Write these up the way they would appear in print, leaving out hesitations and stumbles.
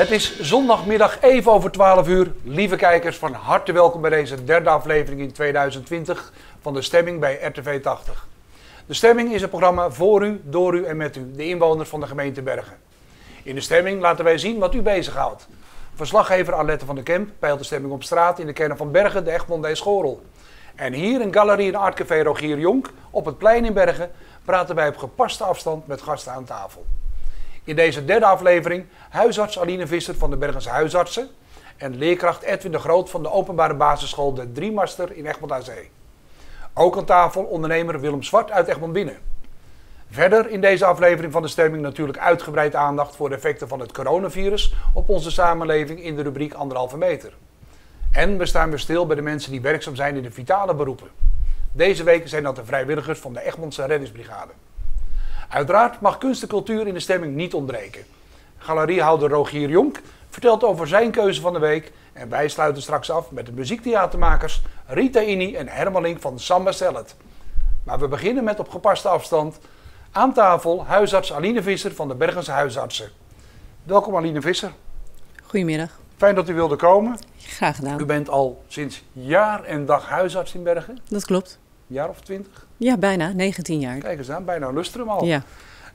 Het is zondagmiddag even over 12 uur. Lieve kijkers, van harte welkom bij deze derde aflevering in 2020 van De Stemming bij RTV 80. De Stemming is een programma voor u, door u en met u, de inwoners van de gemeente Bergen. In De Stemming laten wij zien wat u bezighoudt. Verslaggever Alette van der Kemp peilt de stemming op straat in de kernen van Bergen, de Egmond en Schorel. En hier in Galerie en Artcafé Rogier Jonk, op het plein in Bergen, praten wij op gepaste afstand met gasten aan tafel. In deze derde aflevering huisarts Aline Visser van de Bergense Huisartsen en leerkracht Edwin de Groot van de openbare basisschool De Driemaster in Egmond aan Zee. Ook aan tafel ondernemer Willem Zwart uit Egmond Binnen. Verder in deze aflevering van De Stemming natuurlijk uitgebreid aandacht voor de effecten van het coronavirus op onze samenleving in de rubriek 1,5 meter. En we staan weer stil bij de mensen die werkzaam zijn in de vitale beroepen. Deze week zijn dat de vrijwilligers van de Egmondse reddingsbrigade. Uiteraard mag kunst en cultuur in de stemming niet ontbreken. Galeriehouder Rogier Jonk vertelt over zijn keuze van de week. En wij sluiten straks af met de muziektheatermakers Rita Ini en Hermelink van Samba Salad. Maar we beginnen met op gepaste afstand aan tafel huisarts Aline Visser van de Bergense Huisartsen. Welkom Aline Visser. Goedemiddag. Fijn dat u wilde komen. Graag gedaan. U bent al sinds jaar en dag huisarts in Bergen. Dat klopt. Jaar of 20? Ja, bijna. 19 jaar. Kijk eens aan, bijna een lustrum al. Ja.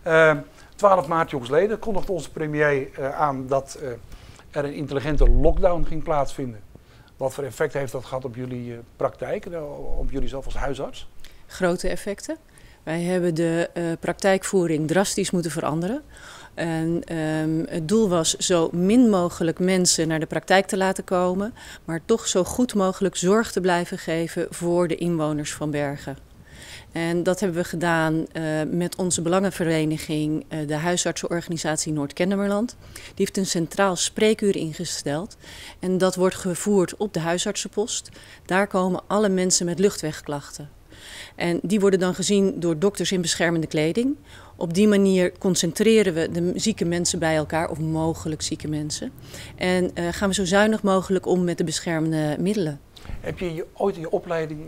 12 maart jongsleden kondigde onze premier aan dat er een intelligente lockdown ging plaatsvinden. Wat voor effect heeft dat gehad op jullie praktijk, op jullie zelf als huisarts? Grote effecten. Wij hebben de praktijkvoering drastisch moeten veranderen. En het doel was zo min mogelijk mensen naar de praktijk te laten komen, maar toch zo goed mogelijk zorg te blijven geven voor de inwoners van Bergen. En dat hebben we gedaan met onze belangenvereniging, de huisartsenorganisatie Noord-Kennemerland. Die heeft een centraal spreekuur ingesteld en dat wordt gevoerd op de huisartsenpost. Daar komen alle mensen met luchtwegklachten. En die worden dan gezien door dokters in beschermende kleding. Op die manier concentreren we de zieke mensen bij elkaar, of mogelijk zieke mensen. En gaan we zo zuinig mogelijk om met de beschermende middelen. Heb je ooit in je opleiding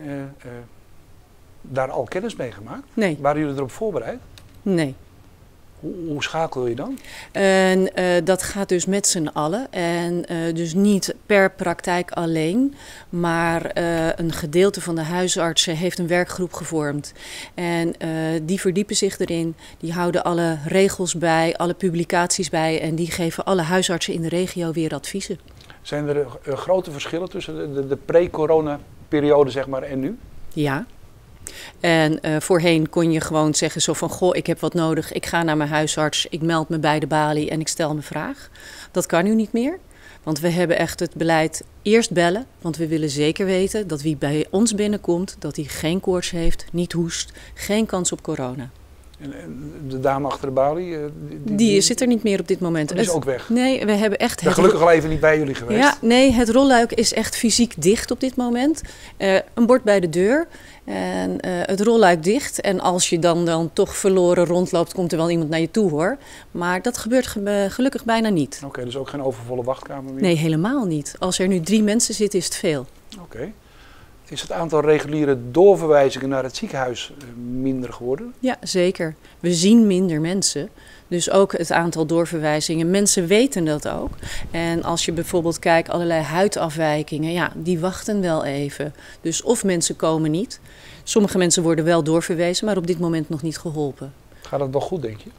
daar al kennis mee gemaakt? Nee. Waren jullie erop voorbereid? Nee. Hoe schakel je dan? En dat gaat dus met z'n allen. En dus niet per praktijk alleen. Maar een gedeelte van de huisartsen heeft een werkgroep gevormd. En die verdiepen zich erin. Die houden alle regels bij, alle publicaties bij. En die geven alle huisartsen in de regio weer adviezen. Zijn er grote verschillen tussen de pre-corona-periode zeg maar, en nu? Ja. En voorheen kon je gewoon zeggen zo van, goh, ik heb wat nodig, ik ga naar mijn huisarts, ik meld me bij de balie en ik stel mijn vraag. Dat kan nu niet meer, want we hebben echt het beleid eerst bellen, want we willen zeker weten dat wie bij ons binnenkomt, dat hij geen koorts heeft, niet hoest, geen kans op corona. En de dame achter de balie? Die zit er niet meer op dit moment. Die is ook weg? Nee, we hebben echt... Ik ben gelukkig al even niet bij jullie geweest. Ja, nee, het rolluik is echt fysiek dicht op dit moment. Een bord bij de deur en het rolluik dicht. En als je dan toch verloren rondloopt, komt er wel iemand naar je toe hoor. Maar dat gebeurt gelukkig bijna niet. Oké, dus ook geen overvolle wachtkamer meer? Nee, helemaal niet. Als er nu 3 mensen zitten, is het veel. Oké. Is het aantal reguliere doorverwijzingen naar het ziekenhuis minder geworden? Ja, zeker. We zien minder mensen. Dus ook het aantal doorverwijzingen. Mensen weten dat ook. En als je bijvoorbeeld kijkt, allerlei huidafwijkingen, ja, die wachten wel even. Dus of mensen komen niet. Sommige mensen worden wel doorverwezen, maar op dit moment nog niet geholpen. Gaat dat nog goed, denk je?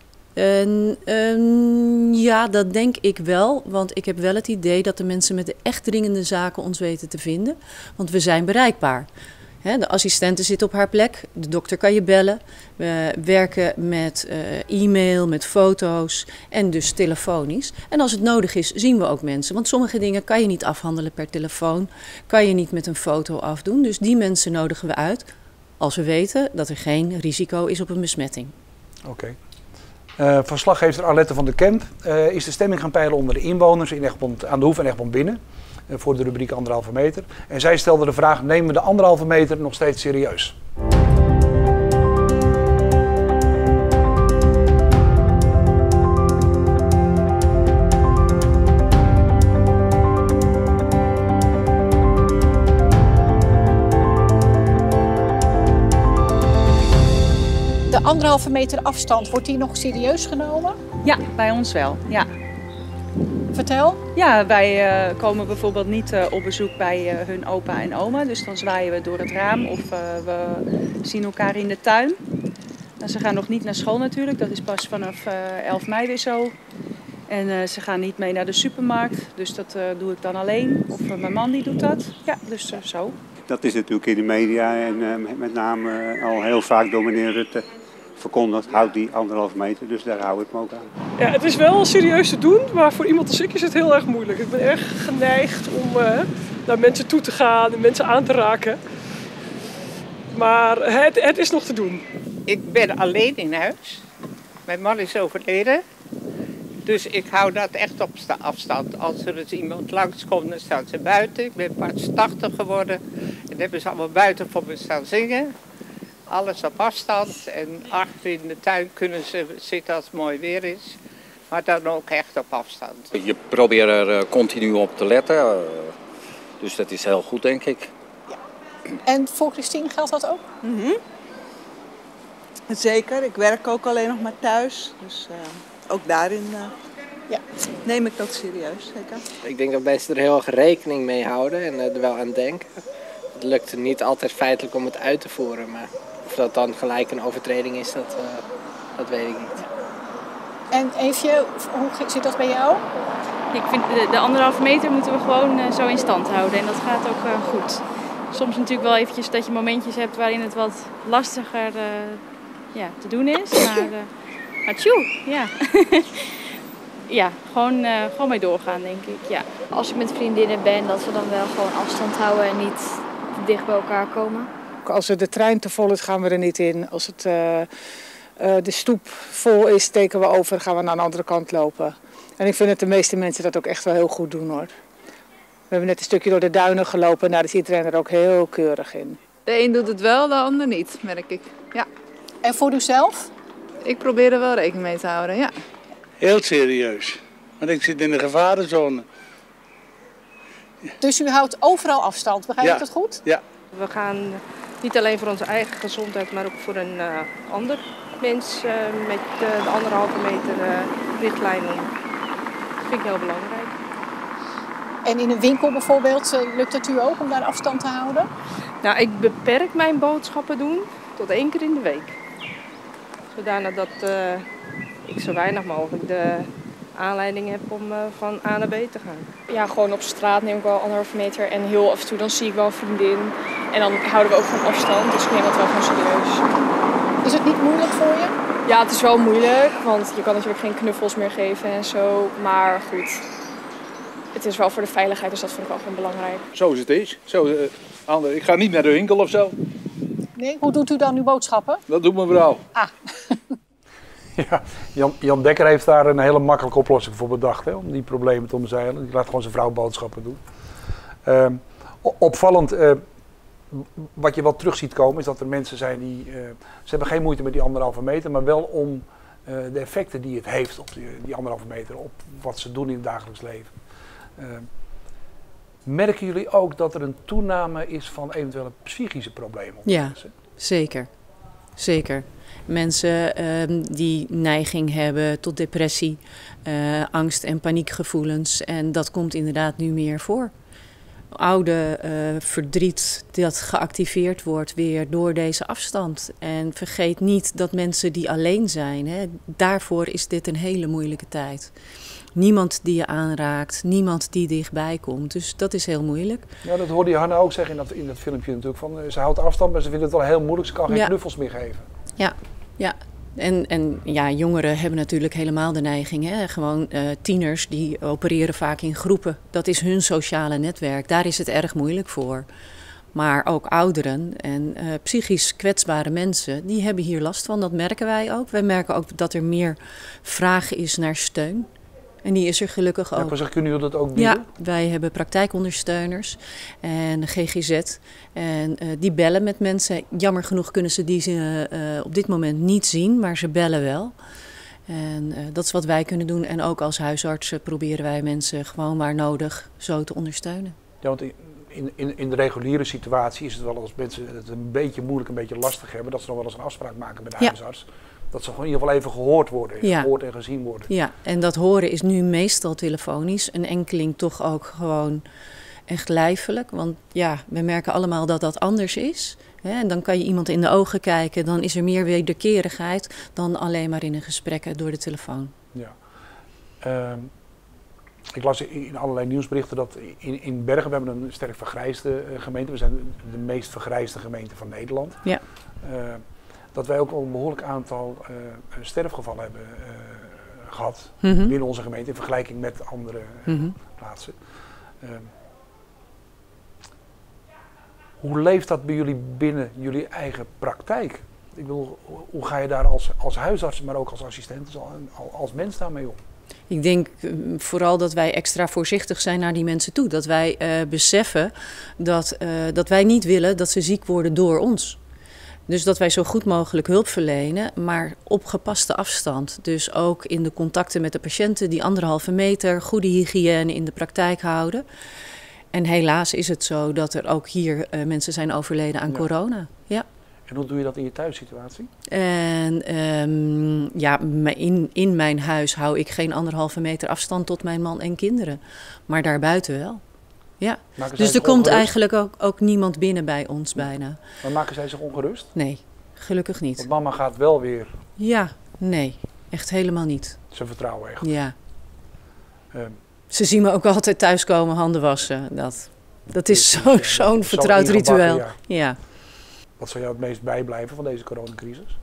Ja, dat denk ik wel. Want ik heb wel het idee dat de mensen met de echt dringende zaken ons weten te vinden. Want we zijn bereikbaar. De assistente zit op haar plek. De dokter kan je bellen. We werken met e-mail, met foto's en dus telefonisch. En als het nodig is, zien we ook mensen. Want sommige dingen kan je niet afhandelen per telefoon. Kan je niet met een foto afdoen. Dus die mensen nodigen we uit. Als we weten dat er geen risico is op een besmetting. Oké. Verslaggever Alette van der Kemp is de stemming gaan peilen onder de inwoners in Egmond, aan de Hoef en Egmond Binnen. Voor de rubriek 1,5 meter. En zij stelde de vraag, nemen we de 1,5 meter nog steeds serieus? De 1,5 meter afstand, wordt die nog serieus genomen? Ja, bij ons wel, ja. Vertel. Ja, wij komen bijvoorbeeld niet op bezoek bij hun opa en oma. Dus dan zwaaien we door het raam of we zien elkaar in de tuin. En ze gaan nog niet naar school natuurlijk. Dat is pas vanaf 11 mei weer zo. En ze gaan niet mee naar de supermarkt. Dus dat doe ik dan alleen. Of mijn man die doet dat. Ja, dus zo. Dat is natuurlijk in de media en met name al heel vaak door meneer Rutte verkondigd. Houd die 1,5 meter, dus daar hou ik me ook aan. Ja, het is wel serieus te doen, maar voor iemand als ik is het heel erg moeilijk. Ik ben erg geneigd om naar mensen toe te gaan en mensen aan te raken. Maar het is nog te doen. Ik ben alleen in huis. Mijn man is overleden. Dus ik hou dat echt op afstand. Als er eens iemand langskomt, dan staan ze buiten. Ik ben pas 80 geworden. En hebben ze allemaal buiten voor me staan zingen. Alles op afstand. En achter in de tuin kunnen ze zitten als het mooi weer is. Maar dan ook echt op afstand. Je probeert er continu op te letten. Dus dat is heel goed, denk ik. Ja. En voor Christine geldt dat ook? Zeker. Ik werk ook alleen nog maar thuis. Dus ook daarin neem ik dat serieus. Zeker. Ik denk dat mensen er heel erg rekening mee houden en er wel aan denken. Het lukt niet altijd feitelijk om het uit te voeren. Maar of dat dan gelijk een overtreding is, dat weet ik niet. En Eefje, hoe zit dat bij jou? Ik vind de 1,5 meter moeten we gewoon zo in stand houden en dat gaat ook goed. Soms natuurlijk wel eventjes dat je momentjes hebt waarin het wat lastiger te doen is. Maar tjoe, ja. Ja, gewoon mee doorgaan, denk ik. Ja. Als ik met vriendinnen ben, dat we dan wel gewoon afstand houden en niet dicht bij elkaar komen. Als de trein te vol is, gaan we er niet in. Als het, de stoep vol is, steken we over en gaan we naar de andere kant lopen. En ik vind dat de meeste mensen dat ook echt wel heel goed doen, hoor. We hebben net een stukje door de duinen gelopen en daar is iedereen er ook heel keurig in. De een doet het wel, de ander niet, merk ik. Ja. En voor uzelf? Ik probeer er wel rekening mee te houden, ja. Heel serieus, want ik zit in de gevarenzone. Dus u houdt overal afstand, begrijp ik dat goed? Ja. We gaan niet alleen voor onze eigen gezondheid, maar ook voor een ander mens met de 1,5 meter richtlijn om. Dat vind ik heel belangrijk. En in een winkel bijvoorbeeld, lukt het u ook om daar afstand te houden? Nou, ik beperk mijn boodschappen doen tot 1 keer in de week. Zodanig dat ik zo weinig mogelijk de aanleiding heb om van A naar B te gaan. Ja, gewoon op straat neem ik wel 1,5 meter en heel af en toe dan zie ik wel een vriendin. En dan houden we ook van afstand, dus ik neem dat wel gewoon serieus. Is het niet moeilijk voor je? Ja, het is wel moeilijk, want je kan natuurlijk geen knuffels meer geven en zo. Maar goed, het is wel voor de veiligheid, dus dat vind ik wel gewoon belangrijk. Zoals het is. Ik ga niet naar de winkel of zo. Nee, hoe doet u dan uw boodschappen? Dat doet mijn vrouw. Ah. Ja, Jan Dekker heeft daar een hele makkelijke oplossing voor bedacht, hè, om die problemen te omzeilen. Die laat gewoon zijn vrouw boodschappen doen. Opvallend, wat je wel terug ziet komen, is dat er mensen zijn die... ze hebben geen moeite met die 1,5 meter, maar wel om de effecten die het heeft op die 1,5 meter, op wat ze doen in het dagelijks leven. Merken jullie ook dat er een toename is van eventuele psychische problemen? Ja, mensen? Zeker. Zeker. Mensen die neiging hebben tot depressie, angst- en paniekgevoelens. En dat komt inderdaad nu meer voor. Oude verdriet dat geactiveerd wordt weer door deze afstand. En vergeet niet dat mensen die alleen zijn, hè, daarvoor is dit een hele moeilijke tijd. Niemand die je aanraakt, niemand die dichtbij komt. Dus dat is heel moeilijk. Ja, dat hoorde je Hanna ook zeggen in dat filmpje natuurlijk. Van, ze houdt afstand, maar ze vindt het wel heel moeilijk. Ze kan geen knuffels meer geven. Ja. En ja, jongeren hebben natuurlijk helemaal de neiging. Hè? Gewoon tieners die opereren vaak in groepen. Dat is hun sociale netwerk. Daar is het erg moeilijk voor. Maar ook ouderen en psychisch kwetsbare mensen, die hebben hier last van. Dat merken wij ook. Wij merken ook dat er meer vraag is naar steun. En die is er gelukkig ook. Ja, kunnen jullie dat ook bieden? Ja, wij hebben praktijkondersteuners en de GGZ. En die bellen met mensen. Jammer genoeg kunnen ze die op dit moment niet zien, maar ze bellen wel. En dat is wat wij kunnen doen. En ook als huisartsen proberen wij mensen gewoon waar nodig zo te ondersteunen. Ja, want in de reguliere situatie is het wel als mensen het een beetje moeilijk, een beetje lastig hebben, dat ze nog wel eens een afspraak maken met de huisarts. Dat ze gewoon in ieder geval even gehoord worden, gehoord en gezien worden. Ja, en dat horen is nu meestal telefonisch. Een enkeling toch ook gewoon echt lijfelijk. Want ja, we merken allemaal dat dat anders is. Hè? En dan kan je iemand in de ogen kijken, dan is er meer wederkerigheid dan alleen maar in een gesprek door de telefoon. Ja. Ik las in allerlei nieuwsberichten dat in Bergen, we hebben een sterk vergrijsde gemeente. We zijn de meest vergrijsde gemeente van Nederland. Ja. Dat wij ook al een behoorlijk aantal sterfgevallen hebben gehad binnen onze gemeente in vergelijking met andere plaatsen. Hoe leeft dat bij jullie binnen jullie eigen praktijk? Ik bedoel, hoe ga je daar als huisarts, maar ook als assistent, als mens daarmee om? Ik denk vooral dat wij extra voorzichtig zijn naar die mensen toe. Dat wij beseffen dat wij niet willen dat ze ziek worden door ons. Dus dat wij zo goed mogelijk hulp verlenen, maar op gepaste afstand. Dus ook in de contacten met de patiënten, die 1,5 meter, goede hygiëne in de praktijk houden. En helaas is het zo dat er ook hier mensen zijn overleden aan corona. Ja. En hoe doe je dat in je thuissituatie? En in mijn huis hou ik geen 1,5 meter afstand tot mijn man en kinderen. Maar daarbuiten wel. Ja. Dus er komt eigenlijk ook niemand binnen bij ons bijna. Maar maken zij zich ongerust? Nee, gelukkig niet. Want mama gaat wel weer... Ja, nee. Echt helemaal niet. Ze vertrouwen echt? Ja. Ze zien me ook altijd thuiskomen, handen wassen. Dat is zo'n vertrouwd ritueel. Ja. Wat zou jou het meest bijblijven van deze coronacrisis?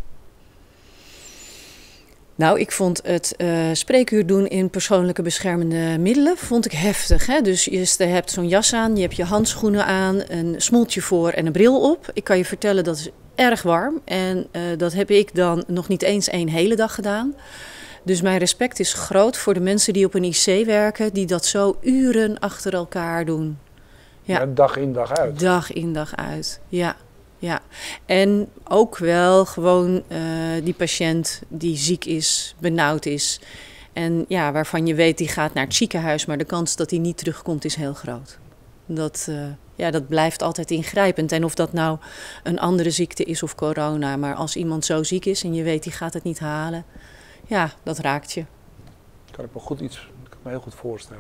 Nou, ik vond het spreekuur doen in persoonlijke beschermende middelen vond ik heftig. Hè? Dus je hebt zo'n jas aan, je hebt je handschoenen aan, een smoeltje voor en een bril op. Ik kan je vertellen, dat is erg warm. En dat heb ik dan nog niet eens 1 hele dag gedaan. Dus mijn respect is groot voor de mensen die op een IC werken, die dat zo uren achter elkaar doen. Ja, dag in, dag uit. Dag in, dag uit, ja. Ja, en ook wel gewoon die patiënt die ziek is, benauwd is. En ja, waarvan je weet die gaat naar het ziekenhuis, maar de kans dat hij niet terugkomt is heel groot. Dat blijft altijd ingrijpend. En of dat nou een andere ziekte is of corona, maar als iemand zo ziek is en je weet die gaat het niet halen, ja, dat raakt je. Kan ik me heel goed voorstellen.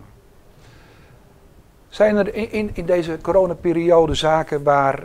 Zijn er in deze coronaperiode zaken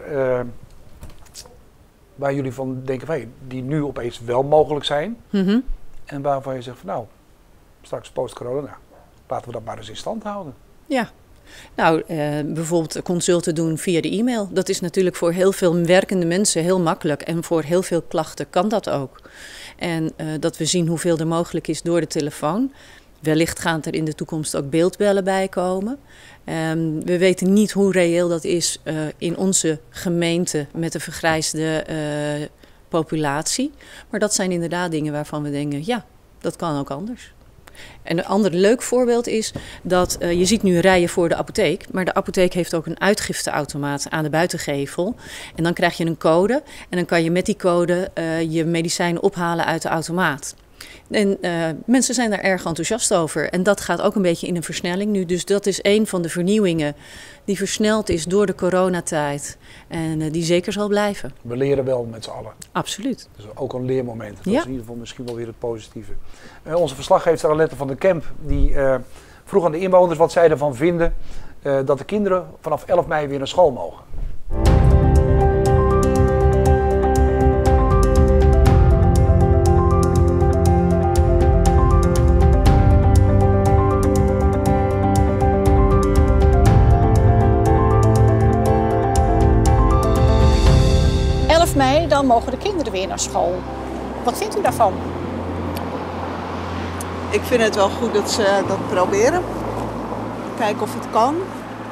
waar jullie van denken, die nu opeens wel mogelijk zijn. En waarvan je zegt van nou, straks post-corona, laten we dat maar eens in stand houden. Ja, nou bijvoorbeeld consulten doen via de e-mail. Dat is natuurlijk voor heel veel werkende mensen heel makkelijk. En voor heel veel klachten kan dat ook. En dat we zien hoeveel er mogelijk is door de telefoon. Wellicht gaan er in de toekomst ook beeldbellen bij komen. We weten niet hoe reëel dat is in onze gemeente met de vergrijsde populatie. Maar dat zijn inderdaad dingen waarvan we denken, ja, dat kan ook anders. En een ander leuk voorbeeld is dat je ziet nu rijen voor de apotheek. Maar de apotheek heeft ook een uitgifteautomaat aan de buitengevel. En dan krijg je een code en dan kan je met die code je medicijnen ophalen uit de automaat. En mensen zijn daar erg enthousiast over. En dat gaat ook een beetje in een versnelling nu. Dus dat is een van de vernieuwingen die versneld is door de coronatijd. En die zeker zal blijven. We leren wel met z'n allen. Absoluut. Dus ook een leermoment. Dat is in ieder geval misschien wel weer het positieve. Onze verslaggever Alette van der Kemp die vroeg aan de inwoners wat zij ervan vinden dat de kinderen vanaf 11 mei weer naar school mogen. Mei, dan mogen de kinderen weer naar school. Wat vindt u daarvan? Ik vind het wel goed dat ze dat proberen. Kijken of het kan.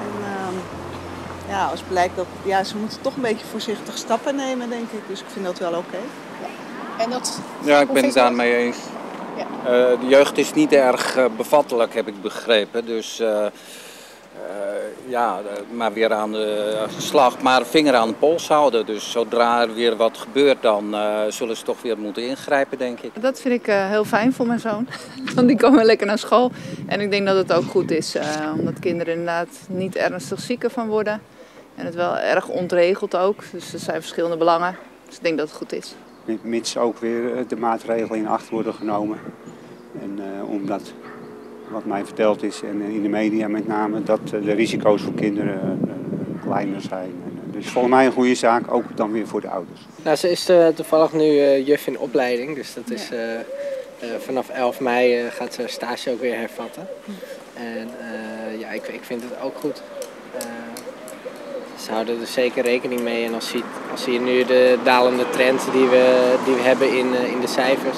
En als blijkt dat... Ja, ze moeten toch een beetje voorzichtig stappen nemen, denk ik. Dus ik vind dat wel oké. Ja. En dat... Ja, ik ben het daarmee eens. Ja. De jeugd is niet erg bevattelijk, heb ik begrepen. Dus ja, maar weer aan de slag, maar vinger aan de pols houden. Dus zodra er weer wat gebeurt, dan zullen ze toch weer moeten ingrijpen, denk ik. Dat vind ik heel fijn voor mijn zoon. Want die komen lekker naar school. En ik denk dat het ook goed is, omdat kinderen inderdaad niet ernstig ziek ervan worden. En het wel erg ontregeld ook. Dus er zijn verschillende belangen. Dus ik denk dat het goed is. Mits ook weer de maatregelen in acht worden genomen. En omdat, wat mij verteld is, en in de media met name, dat de risico's voor kinderen kleiner zijn. Dus volgens mij een goede zaak, ook dan weer voor de ouders. Nou, ze is toevallig nu juf in opleiding, dus dat is vanaf 11 mei gaat ze stage ook weer hervatten. En ja, ik vind het ook goed. Ze houden er zeker rekening mee en als je nu de dalende trend die we hebben in de cijfers,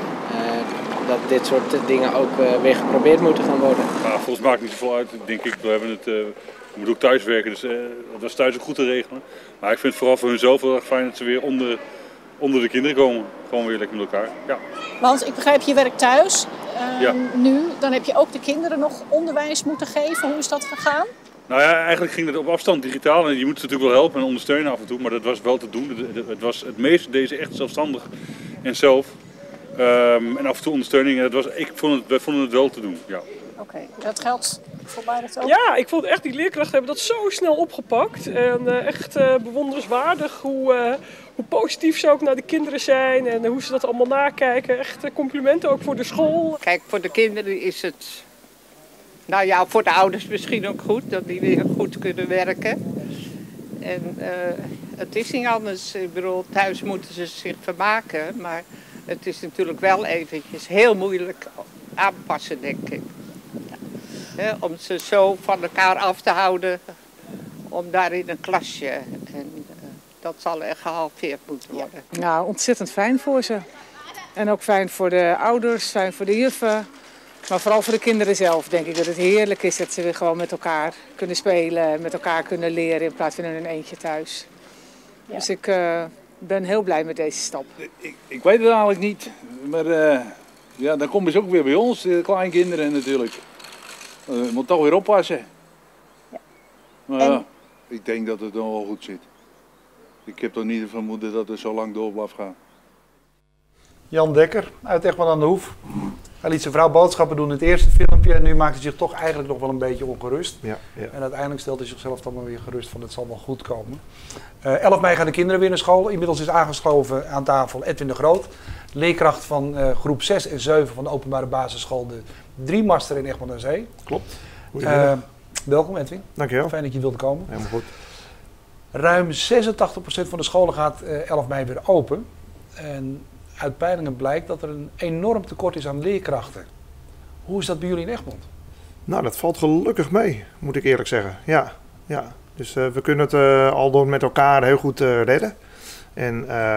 dat dit soort dingen ook weer geprobeerd moeten gaan worden. Ja, volgens mij maakt het niet zoveel uit, denk ik. We moeten ook thuiswerken, dus dat is thuis ook goed te regelen. Maar ik vind het vooral voor hunzelf heel erg fijn dat ze weer onder de kinderen komen. Gewoon weer lekker met elkaar. Ja. Want ik begrijp, je werkt thuis Ja. nu. Dan heb je ook de kinderen nog onderwijs moeten geven. Hoe is dat gegaan? Nou ja, eigenlijk ging het op afstand digitaal en je moet ze natuurlijk wel helpen en ondersteunen af en toe, maar dat was wel te doen. Het meeste deze echt zelfstandig en zelf. En af en toe ondersteuning. Wij vonden het wel te doen. Ja. Oké, dat geldt voor mij dat ook? Ja, ik vond echt die leerkrachten hebben dat zo snel opgepakt. En echt bewonderenswaardig hoe positief ze ook naar de kinderen zijn en hoe ze dat allemaal nakijken. Echt complimenten ook voor de school. Kijk, voor de kinderen is het, nou ja, voor de ouders misschien ook goed, dat die weer goed kunnen werken. En het is niet anders. Ik bedoel, thuis moeten ze zich vermaken, maar het is natuurlijk wel eventjes heel moeilijk aanpassen, denk ik. Ja, om ze zo van elkaar af te houden, om daar in een klasje. En dat zal echt gehalveerd moeten worden. Nou, ontzettend fijn voor ze. En ook fijn voor de ouders, fijn voor de juffen. Maar vooral voor de kinderen zelf denk ik dat het heerlijk is dat ze weer gewoon met elkaar kunnen spelen, met elkaar kunnen leren in plaats van in een eentje thuis. Ja. Dus ik ben heel blij met deze stap. Ik weet het eigenlijk niet, maar ja, dan komen ze ook weer bij ons, de kleinkinderen natuurlijk. Je moet toch weer oppassen. Ja. Maar ja, ik denk dat het nog wel goed zit. Ik heb toch niet het vermoeden dat het zo lang door blijft gaan. Jan Dekker uit Egmond aan de Hoef. Hij liet zijn vrouw boodschappen doen in het eerste filmpje en nu maakt hij zich toch eigenlijk nog wel een beetje ongerust. Ja. En uiteindelijk stelt hij zichzelf dan maar weer gerust van het zal wel goed komen. 11 mei gaan de kinderen weer naar school. Inmiddels is aangeschoven aan tafel Edwin de Groot. Leerkracht van groep 6 en 7 van de openbare basisschool de Driemaster in Egmond aan Zee. Klopt. Welkom Edwin. Dankjewel. Fijn dat je wilde komen. Helemaal goed. Ruim 86% van de scholen gaat 11 mei weer open. En uit peilingen blijkt dat er een enorm tekort is aan leerkrachten. Hoe is dat bij jullie in Egmond? Nou, dat valt gelukkig mee, moet ik eerlijk zeggen. Ja. Dus we kunnen het al door met elkaar heel goed redden. En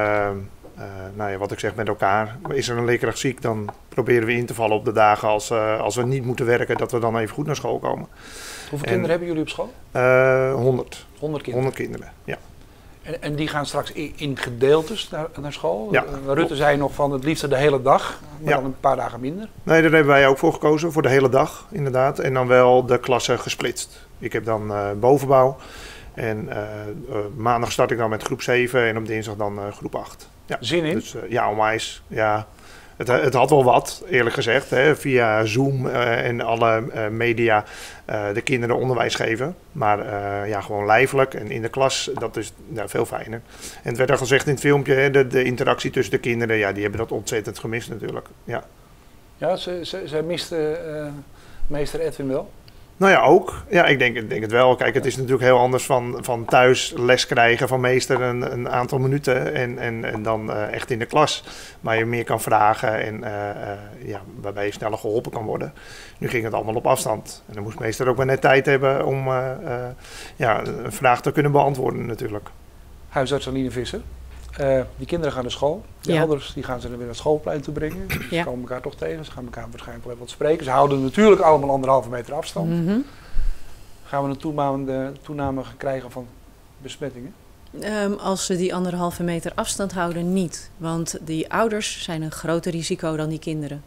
nou ja, wat ik zeg met elkaar, is er een leerkracht ziek, dan proberen we in te vallen op de dagen als we niet moeten werken, dat we dan even goed naar school komen. Hoeveel kinderen hebben jullie op school? 100. 100 kinderen? 100 kinderen, ja. En die gaan straks in gedeeltes naar school? Ja. Rutte zei nog van het liefst de hele dag, maar dan een paar dagen minder. Nee, daar hebben wij ook voor gekozen, voor de hele dag inderdaad. En dan wel de klassen gesplitst. Ik heb dan bovenbouw en maandag start ik dan met groep 7 en op dinsdag dan groep 8. Ja. Zin in? Dus ja, onwijs. Ja. Het had wel wat, eerlijk gezegd, hè, via Zoom en alle media de kinderen onderwijs geven. Maar ja, gewoon lijfelijk en in de klas, dat is veel fijner. En het werd al gezegd in het filmpje, hè, de interactie tussen de kinderen, ja, die hebben dat ontzettend gemist natuurlijk. Ja, ze miste meester Edwin wel? Nou ja, ook. Ja, ik denk het wel. Kijk, het is natuurlijk heel anders van thuis les krijgen van meester een aantal minuten en dan echt in de klas. Waar je meer kan vragen en ja, waarbij je sneller geholpen kan worden. Nu ging het allemaal op afstand. En dan moest meester ook maar net tijd hebben om ja, een vraag te kunnen beantwoorden natuurlijk. Huisarts Aline Visser. Die kinderen gaan naar school. De ouders die gaan ze dan weer naar het schoolplein toe brengen. Ze komen elkaar toch tegen. Ze gaan elkaar waarschijnlijk wel even wat spreken. Ze houden natuurlijk allemaal 1,5 meter afstand. Mm-hmm. Gaan we een toename krijgen van besmettingen? Als ze die 1,5 meter afstand houden, niet. Want die ouders zijn een groter risico dan die kinderen.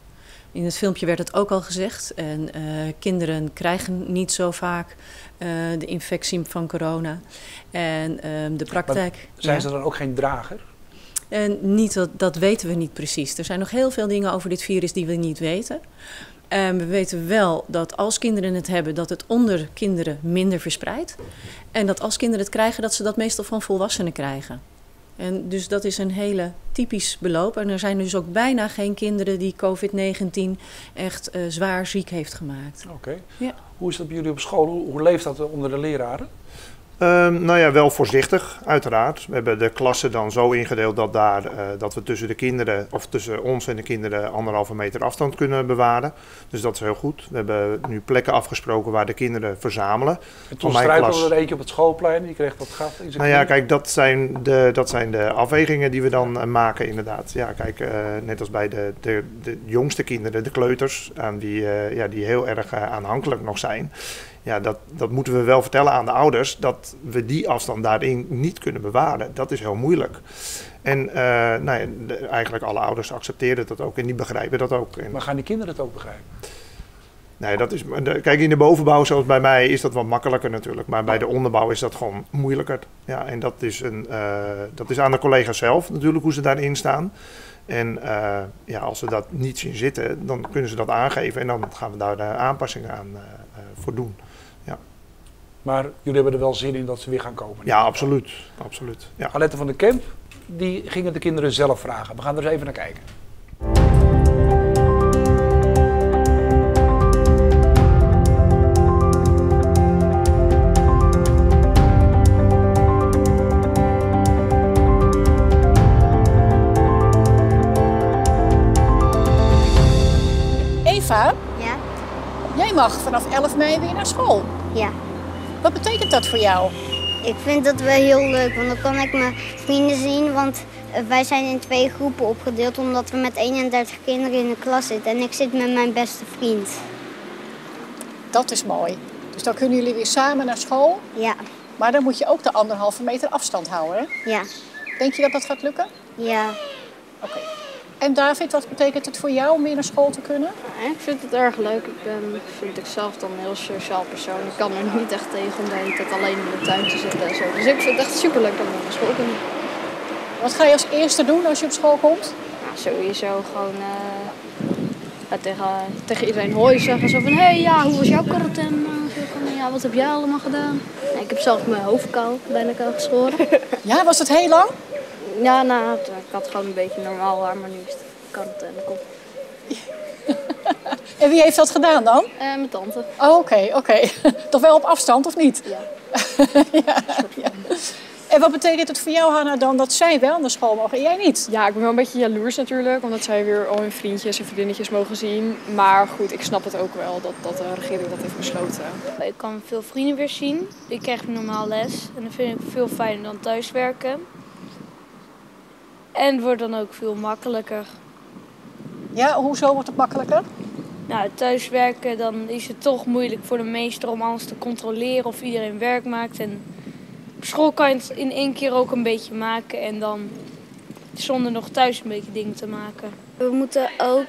In het filmpje werd het ook al gezegd. En kinderen krijgen niet zo vaak de infectie van corona. En de praktijk... Maar zijn ze dan ook geen drager? En dat weten we niet precies. Er zijn nog heel veel dingen over dit virus die we niet weten. We weten wel dat als kinderen het hebben, dat het onder kinderen minder verspreidt. En dat als kinderen het krijgen, dat ze dat meestal van volwassenen krijgen. En dus dat is een hele typisch beloop. En er zijn dus ook bijna geen kinderen die COVID-19 echt zwaar ziek heeft gemaakt. Oké. Ja. Hoe is dat bij jullie op school? Hoe leeft dat onder de leraren? Nou ja, wel voorzichtig, uiteraard. We hebben de klassen dan zo ingedeeld dat we tussen de kinderen, of tussen ons en de kinderen, 1,5 meter afstand kunnen bewaren. Dus dat is heel goed. We hebben nu plekken afgesproken waar de kinderen verzamelen. En toen struikelde er eentje op het schoolplein, die kreeg wat gat in zijn Nou ja, kijk, dat zijn de afwegingen die we dan maken inderdaad. Ja, kijk, net als bij de jongste kinderen, de kleuters, aan die heel erg aanhankelijk nog zijn. Ja, dat moeten we wel vertellen aan de ouders, dat we die afstand daarin niet kunnen bewaren. Dat is heel moeilijk. En eigenlijk alle ouders accepteren dat ook en die begrijpen dat ook. Maar gaan die kinderen het ook begrijpen? Nee, kijk, in de bovenbouw, zoals bij mij, is dat wat makkelijker natuurlijk. Maar bij de onderbouw is dat gewoon moeilijker. Ja, en dat is aan de collega's zelf natuurlijk, hoe ze daarin staan. En als ze dat niet zien zitten, dan kunnen ze dat aangeven en dan gaan we daar de aanpassingen aan voor doen. Ja. Maar jullie hebben er wel zin in dat ze weer gaan komen? Ja, absoluut. Absoluut. Ja. Alette van der Kemp, die gingen de kinderen zelf vragen. We gaan er eens even naar kijken. Eva? Ja? Jij mag vanaf 11 mei weer naar school. Ja. Wat betekent dat voor jou? Ik vind dat wel heel leuk, want dan kan ik mijn vrienden zien. Want wij zijn in 2 groepen opgedeeld, omdat we met 31 kinderen in de klas zitten. En ik zit met mijn beste vriend. Dat is mooi. Dus dan kunnen jullie weer samen naar school? Ja. Maar dan moet je ook de 1,5 meter afstand houden, hè? Ja. Denk je dat dat gaat lukken? Ja. Oké. En David, wat betekent het voor jou om weer naar school te kunnen? Ja, ik vind het erg leuk. Vind ik zelf dan een heel sociaal persoon. Ik kan er niet echt tegen om de hele tijd alleen in de tuin te zitten en zo. Dus ik vind het echt superleuk om naar school te kunnen. Wat ga je als eerste doen als je op school komt? Nou, sowieso gewoon tegen iedereen hoi zeggen. Zo van, hoe was jouw quarantaine? Ja, wat heb jij allemaal gedaan? Ja, ik heb zelf mijn hoofd bijna kaal geschoren. Ja, was het heel lang? Ja, nou, ik had gewoon een beetje normaal haar, maar nu is het quarantaine. En wie heeft dat gedaan dan? Mijn tante. Oh, oké. Toch wel op afstand, of niet? Ja. ja. En wat betekent het voor jou, Hanna, dan dat zij wel naar school mogen en jij niet? Ja, ik ben wel een beetje jaloers natuurlijk, omdat zij weer al hun vriendjes en vriendinnetjes mogen zien. Maar goed, ik snap het ook wel dat de regering dat heeft besloten. Ik kan veel vrienden weer zien. Ik krijg normaal les en dat vind ik veel fijner dan thuiswerken. En het wordt dan ook veel makkelijker. Ja, hoezo wordt het makkelijker? Nou, thuiswerken, dan is het toch moeilijk voor de meester om alles te controleren of iedereen werk maakt. En op school kan je het in 1 keer ook een beetje maken en dan zonder nog thuis een beetje dingen te maken. We moeten ook,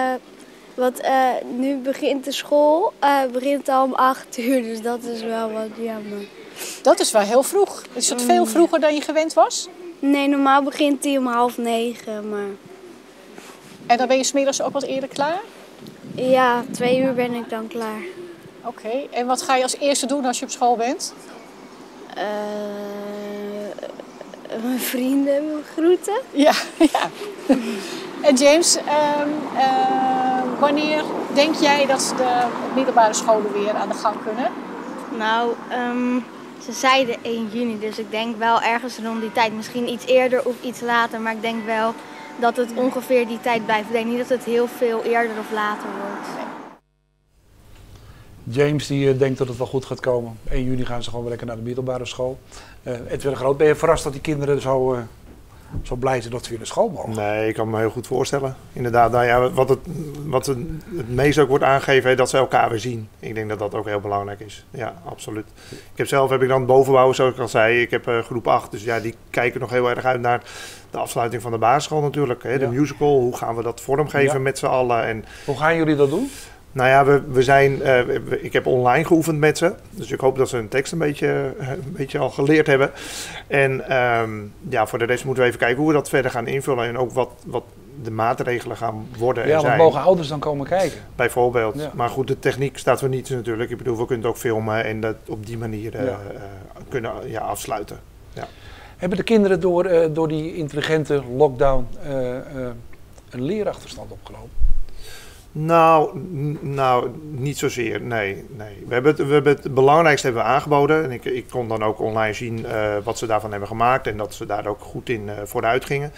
nu begint de school, begint al om 8 uur, dus dat is wel wat jammer. Dat is wel heel vroeg. Is het veel vroeger dan je gewend was? Nee, normaal begint hij om 8:30, maar... En dan ben je 's middags ook wat eerder klaar? Ja, 2 uur ben ik dan klaar. Oké, en wat ga je als eerste doen als je op school bent? Mijn vrienden groeten. Ja. En James, wanneer denk jij dat de middelbare scholen weer aan de gang kunnen? Nou, ze zeiden 1 juni, dus ik denk wel ergens rond die tijd. Misschien iets eerder of iets later, maar ik denk wel dat het ongeveer die tijd blijft. Ik denk niet dat het heel veel eerder of later wordt. James die denkt dat het wel goed gaat komen. 1 juni gaan ze gewoon weer lekker naar de middelbare school. Edwin Groot, ben je verrast dat die kinderen zo zo blij zijn dat ze weer naar school mogen. Nee, ik kan me heel goed voorstellen. Inderdaad, nou ja, wat het meest ook wordt aangegeven, dat ze elkaar weer zien. Ik denk dat dat ook heel belangrijk is. Ja, absoluut. Heb ik dan bovenbouw, zoals ik al zei. Ik heb groep 8, dus ja, die kijken nog heel erg uit naar de afsluiting van de basisschool natuurlijk. Hè, de musical, hoe gaan we dat vormgeven met z'n allen. En hoe gaan jullie dat doen? Nou ja, ik heb online geoefend met ze. Dus ik hoop dat ze hun tekst een beetje al geleerd hebben. En voor de rest moeten we even kijken hoe we dat verder gaan invullen. En ook wat de maatregelen gaan worden en zijn. Ja, want mogen ouders dan komen kijken? Bijvoorbeeld. Ja. Maar goed, de techniek staat voor niets natuurlijk. Ik bedoel, we kunnen het ook filmen en dat op die manier kunnen afsluiten. Ja. Hebben de kinderen door die intelligente lockdown een leerachterstand opgelopen? Nou, niet zozeer, nee. We hebben het belangrijkste hebben we aangeboden. En ik kon dan ook online zien wat ze daarvan hebben gemaakt en dat ze daar ook goed in vooruit gingen.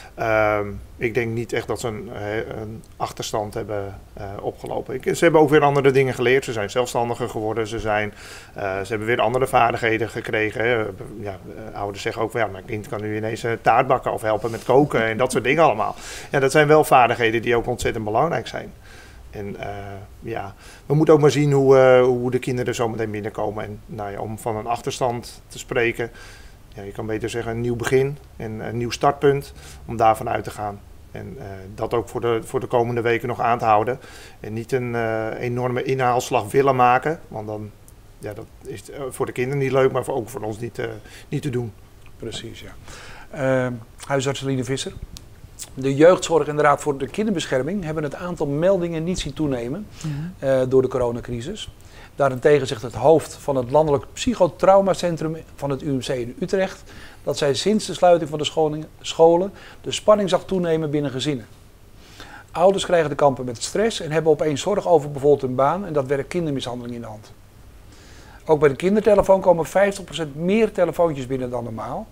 Ik denk niet echt dat ze een achterstand hebben opgelopen. Ze hebben ook weer andere dingen geleerd. Ze zijn zelfstandiger geworden. Ze hebben weer andere vaardigheden gekregen. Ouders zeggen ook, mijn kind kan nu ineens taart bakken of helpen met koken en dat soort dingen allemaal. Ja, dat zijn wel vaardigheden die ook ontzettend belangrijk zijn. En we moeten ook maar zien hoe de kinderen zo meteen binnenkomen. En om van een achterstand te spreken, je kan beter zeggen een nieuw begin en een nieuw startpunt om daarvan uit te gaan. En dat ook voor de komende weken nog aan te houden. En niet een enorme inhaalslag willen maken, want dan dat is voor de kinderen niet leuk, maar ook voor ons niet te doen. Precies, ja. Huisarts Aline Visser. De jeugdzorg en de Raad voor de Kinderbescherming hebben het aantal meldingen niet zien toenemen door de coronacrisis. Daarentegen zegt het hoofd van het Landelijk Psychotraumacentrum van het UMC in Utrecht dat zij sinds de sluiting van de scholen de spanning zag toenemen binnen gezinnen. Ouders krijgen te kampen met stress en hebben opeens zorg over bijvoorbeeld hun baan en dat werkt kindermishandeling in de hand. Ook bij de kindertelefoon komen 50% meer telefoontjes binnen dan normaal.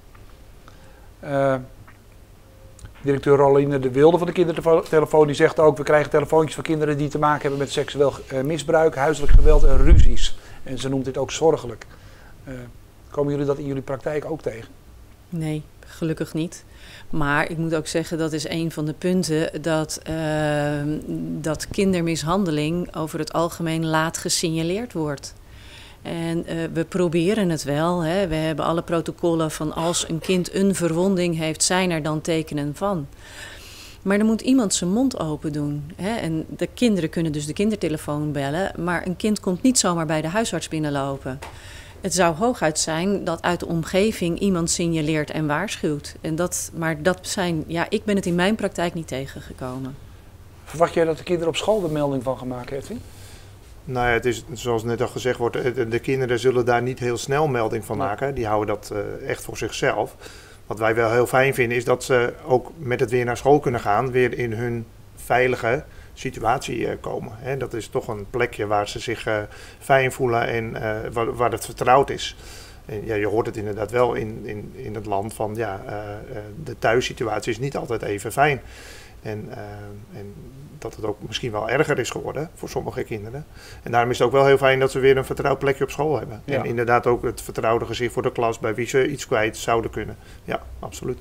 Directeur Roline de Wilde van de kindertelefoon die zegt ook, we krijgen telefoontjes van kinderen die te maken hebben met seksueel misbruik, huiselijk geweld en ruzies. En ze noemt dit ook zorgelijk. Komen jullie dat in jullie praktijk ook tegen? Nee, gelukkig niet. Maar ik moet ook zeggen, dat is een van de punten dat kindermishandeling over het algemeen laat gesignaleerd wordt. En we proberen het wel. Hè. We hebben alle protocollen van als een kind een verwonding heeft, zijn er dan tekenen van. Maar dan moet iemand zijn mond open doen. Hè. En de kinderen kunnen dus de kindertelefoon bellen, maar een kind komt niet zomaar bij de huisarts binnenlopen. Het zou hooguit zijn dat uit de omgeving iemand signaleert en waarschuwt. Ik ben het in mijn praktijk niet tegengekomen. Verwacht jij dat de kinderen op school er melding van gaan maken, Edwin? Nou ja, het is zoals net al gezegd wordt, de kinderen zullen daar niet heel snel melding van maken. Die houden dat echt voor zichzelf. Wat wij wel heel fijn vinden is dat ze ook met het weer naar school kunnen gaan, weer in hun veilige situatie komen. Dat is toch een plekje waar ze zich fijn voelen en waar het vertrouwd is. En je hoort het inderdaad wel in het land van de thuissituatie is niet altijd even fijn. En dat het ook misschien wel erger is geworden voor sommige kinderen. En daarom is het ook wel heel fijn dat ze weer een vertrouwd plekje op school hebben. Ja. En inderdaad ook het vertrouwde gezicht voor de klas bij wie ze iets kwijt zouden kunnen. Ja, absoluut.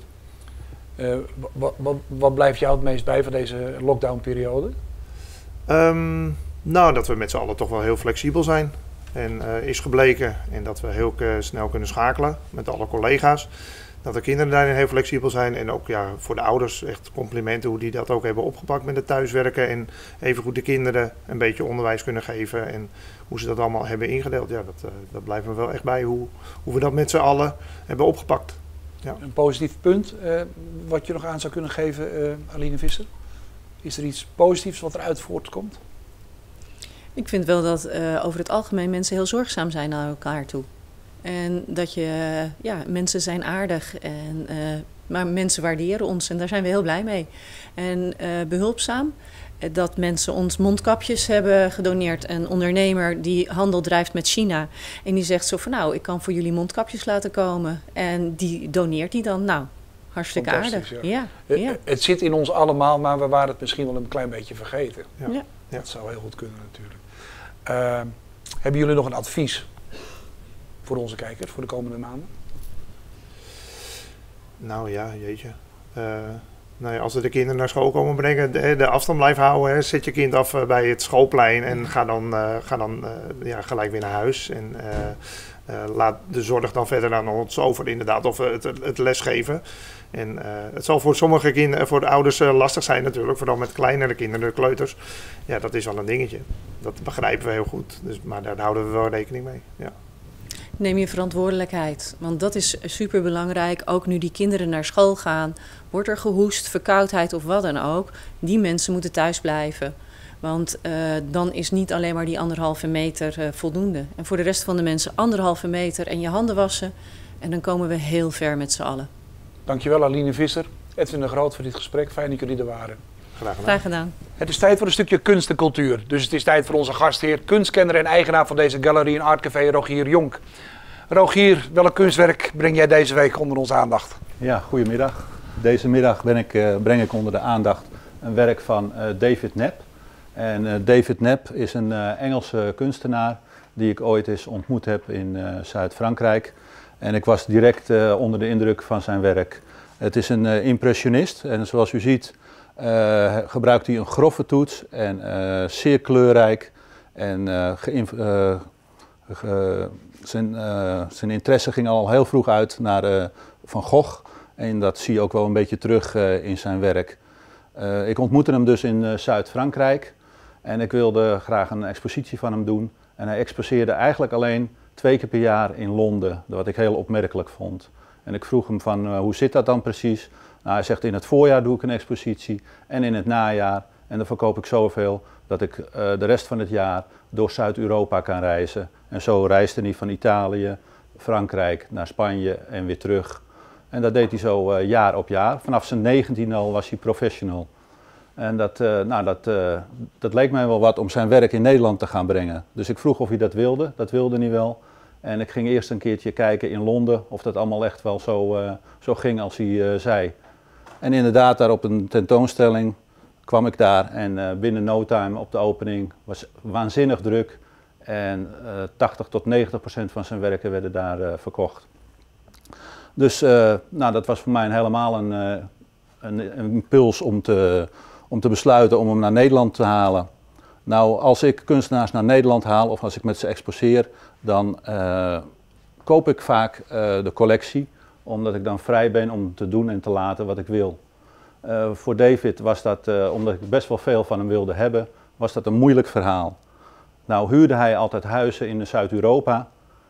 Wat blijft jou het meest bij van deze lockdownperiode? Dat we met z'n allen toch wel heel flexibel zijn. En is gebleken. En dat we heel snel kunnen schakelen met alle collega's. Dat de kinderen daarin heel flexibel zijn. En ook voor de ouders echt complimenten hoe die dat ook hebben opgepakt met het thuiswerken. En evengoed de kinderen een beetje onderwijs kunnen geven. En hoe ze dat allemaal hebben ingedeeld. Ja, dat blijft me wel echt bij hoe we dat met z'n allen hebben opgepakt. Ja. Een positief punt wat je nog aan zou kunnen geven, Aline Visser? Is er iets positiefs wat eruit voortkomt? Ik vind wel dat over het algemeen mensen heel zorgzaam zijn naar elkaar toe. En dat mensen zijn aardig, maar mensen waarderen ons en daar zijn we heel blij mee. En behulpzaam, dat mensen ons mondkapjes hebben gedoneerd. Een ondernemer die handel drijft met China en die zegt zo van ik kan voor jullie mondkapjes laten komen. En die doneert die dan, hartstikke aardig. Ja. Het zit in ons allemaal, maar we waren het misschien wel een klein beetje vergeten. Ja. Dat zou heel goed kunnen natuurlijk. Hebben jullie nog een advies voor onze kijkers voor de komende maanden? Nou ja, jeetje. Nou ja, als we de kinderen naar school komen brengen, de afstand blijven houden. Hè. Zet je kind af bij het schoolplein en ga dan gelijk weer naar huis. En laat de zorg dan verder aan ons over inderdaad, of het lesgeven. En het zal voor sommige kinderen, voor de ouders lastig zijn natuurlijk, vooral met kleinere kinderen, de kleuters. Ja, dat is wel een dingetje. Dat begrijpen we heel goed, dus, maar daar houden we wel rekening mee. Ja. Neem je verantwoordelijkheid, want dat is superbelangrijk. Ook nu die kinderen naar school gaan, wordt er gehoest, verkoudheid of wat dan ook. Die mensen moeten thuis blijven, want dan is niet alleen maar die 1,5 meter voldoende. En voor de rest van de mensen 1,5 meter en je handen wassen en dan komen we heel ver met z'n allen. Dankjewel Aline Visser, Edwin de Groot voor dit gesprek. Fijn dat jullie er waren. Graag gedaan. Het is tijd voor een stukje kunst en cultuur. Dus het is tijd voor onze gastheer, kunstkenner en eigenaar van deze galerie en artcafé, Rogier Jonk. Rogier, welk kunstwerk breng jij deze week onder onze aandacht? Ja, goedemiddag. Deze middag breng ik onder de aandacht een werk van David Knapp. En David Knapp is een Engelse kunstenaar die ik ooit eens ontmoet heb in Zuid-Frankrijk. En ik was direct onder de indruk van zijn werk. Het is een impressionist en zoals u ziet gebruikt hij een grove toets en zeer kleurrijk. En zijn interesse ging al heel vroeg uit naar Van Gogh. En dat zie je ook wel een beetje terug in zijn werk. Ik ontmoette hem dus in Zuid-Frankrijk. En ik wilde graag een expositie van hem doen. En hij exposeerde eigenlijk alleen 2 keer per jaar in Londen. Wat ik heel opmerkelijk vond. En ik vroeg hem van hoe zit dat dan precies? Nou, hij zegt in het voorjaar doe ik een expositie. En in het najaar. En dan verkoop ik zoveel dat ik de rest van het jaar door Zuid-Europa kan reizen. En zo reisde hij van Italië, Frankrijk naar Spanje en weer terug. En dat deed hij zo jaar op jaar. Vanaf zijn 19e al was hij professional. En dat leek mij wel wat om zijn werk in Nederland te gaan brengen. Dus ik vroeg of hij dat wilde. Dat wilde hij wel. En ik ging eerst een keertje kijken in Londen of dat allemaal echt wel zo ging als hij zei. En inderdaad, daar op een tentoonstelling kwam ik daar en binnen no time op de opening was waanzinnig druk. En 80 tot 90% van zijn werken werden daar verkocht. Dus dat was voor mij helemaal een impuls om te besluiten om hem naar Nederland te halen. Nou, als ik kunstenaars naar Nederland haal of als ik met ze exposeer, dan koop ik vaak de collectie, omdat ik dan vrij ben om te doen en te laten wat ik wil. Voor David was dat, omdat ik best wel veel van hem wilde hebben, was dat een moeilijk verhaal. Nou huurde hij altijd huizen in Zuid-Europa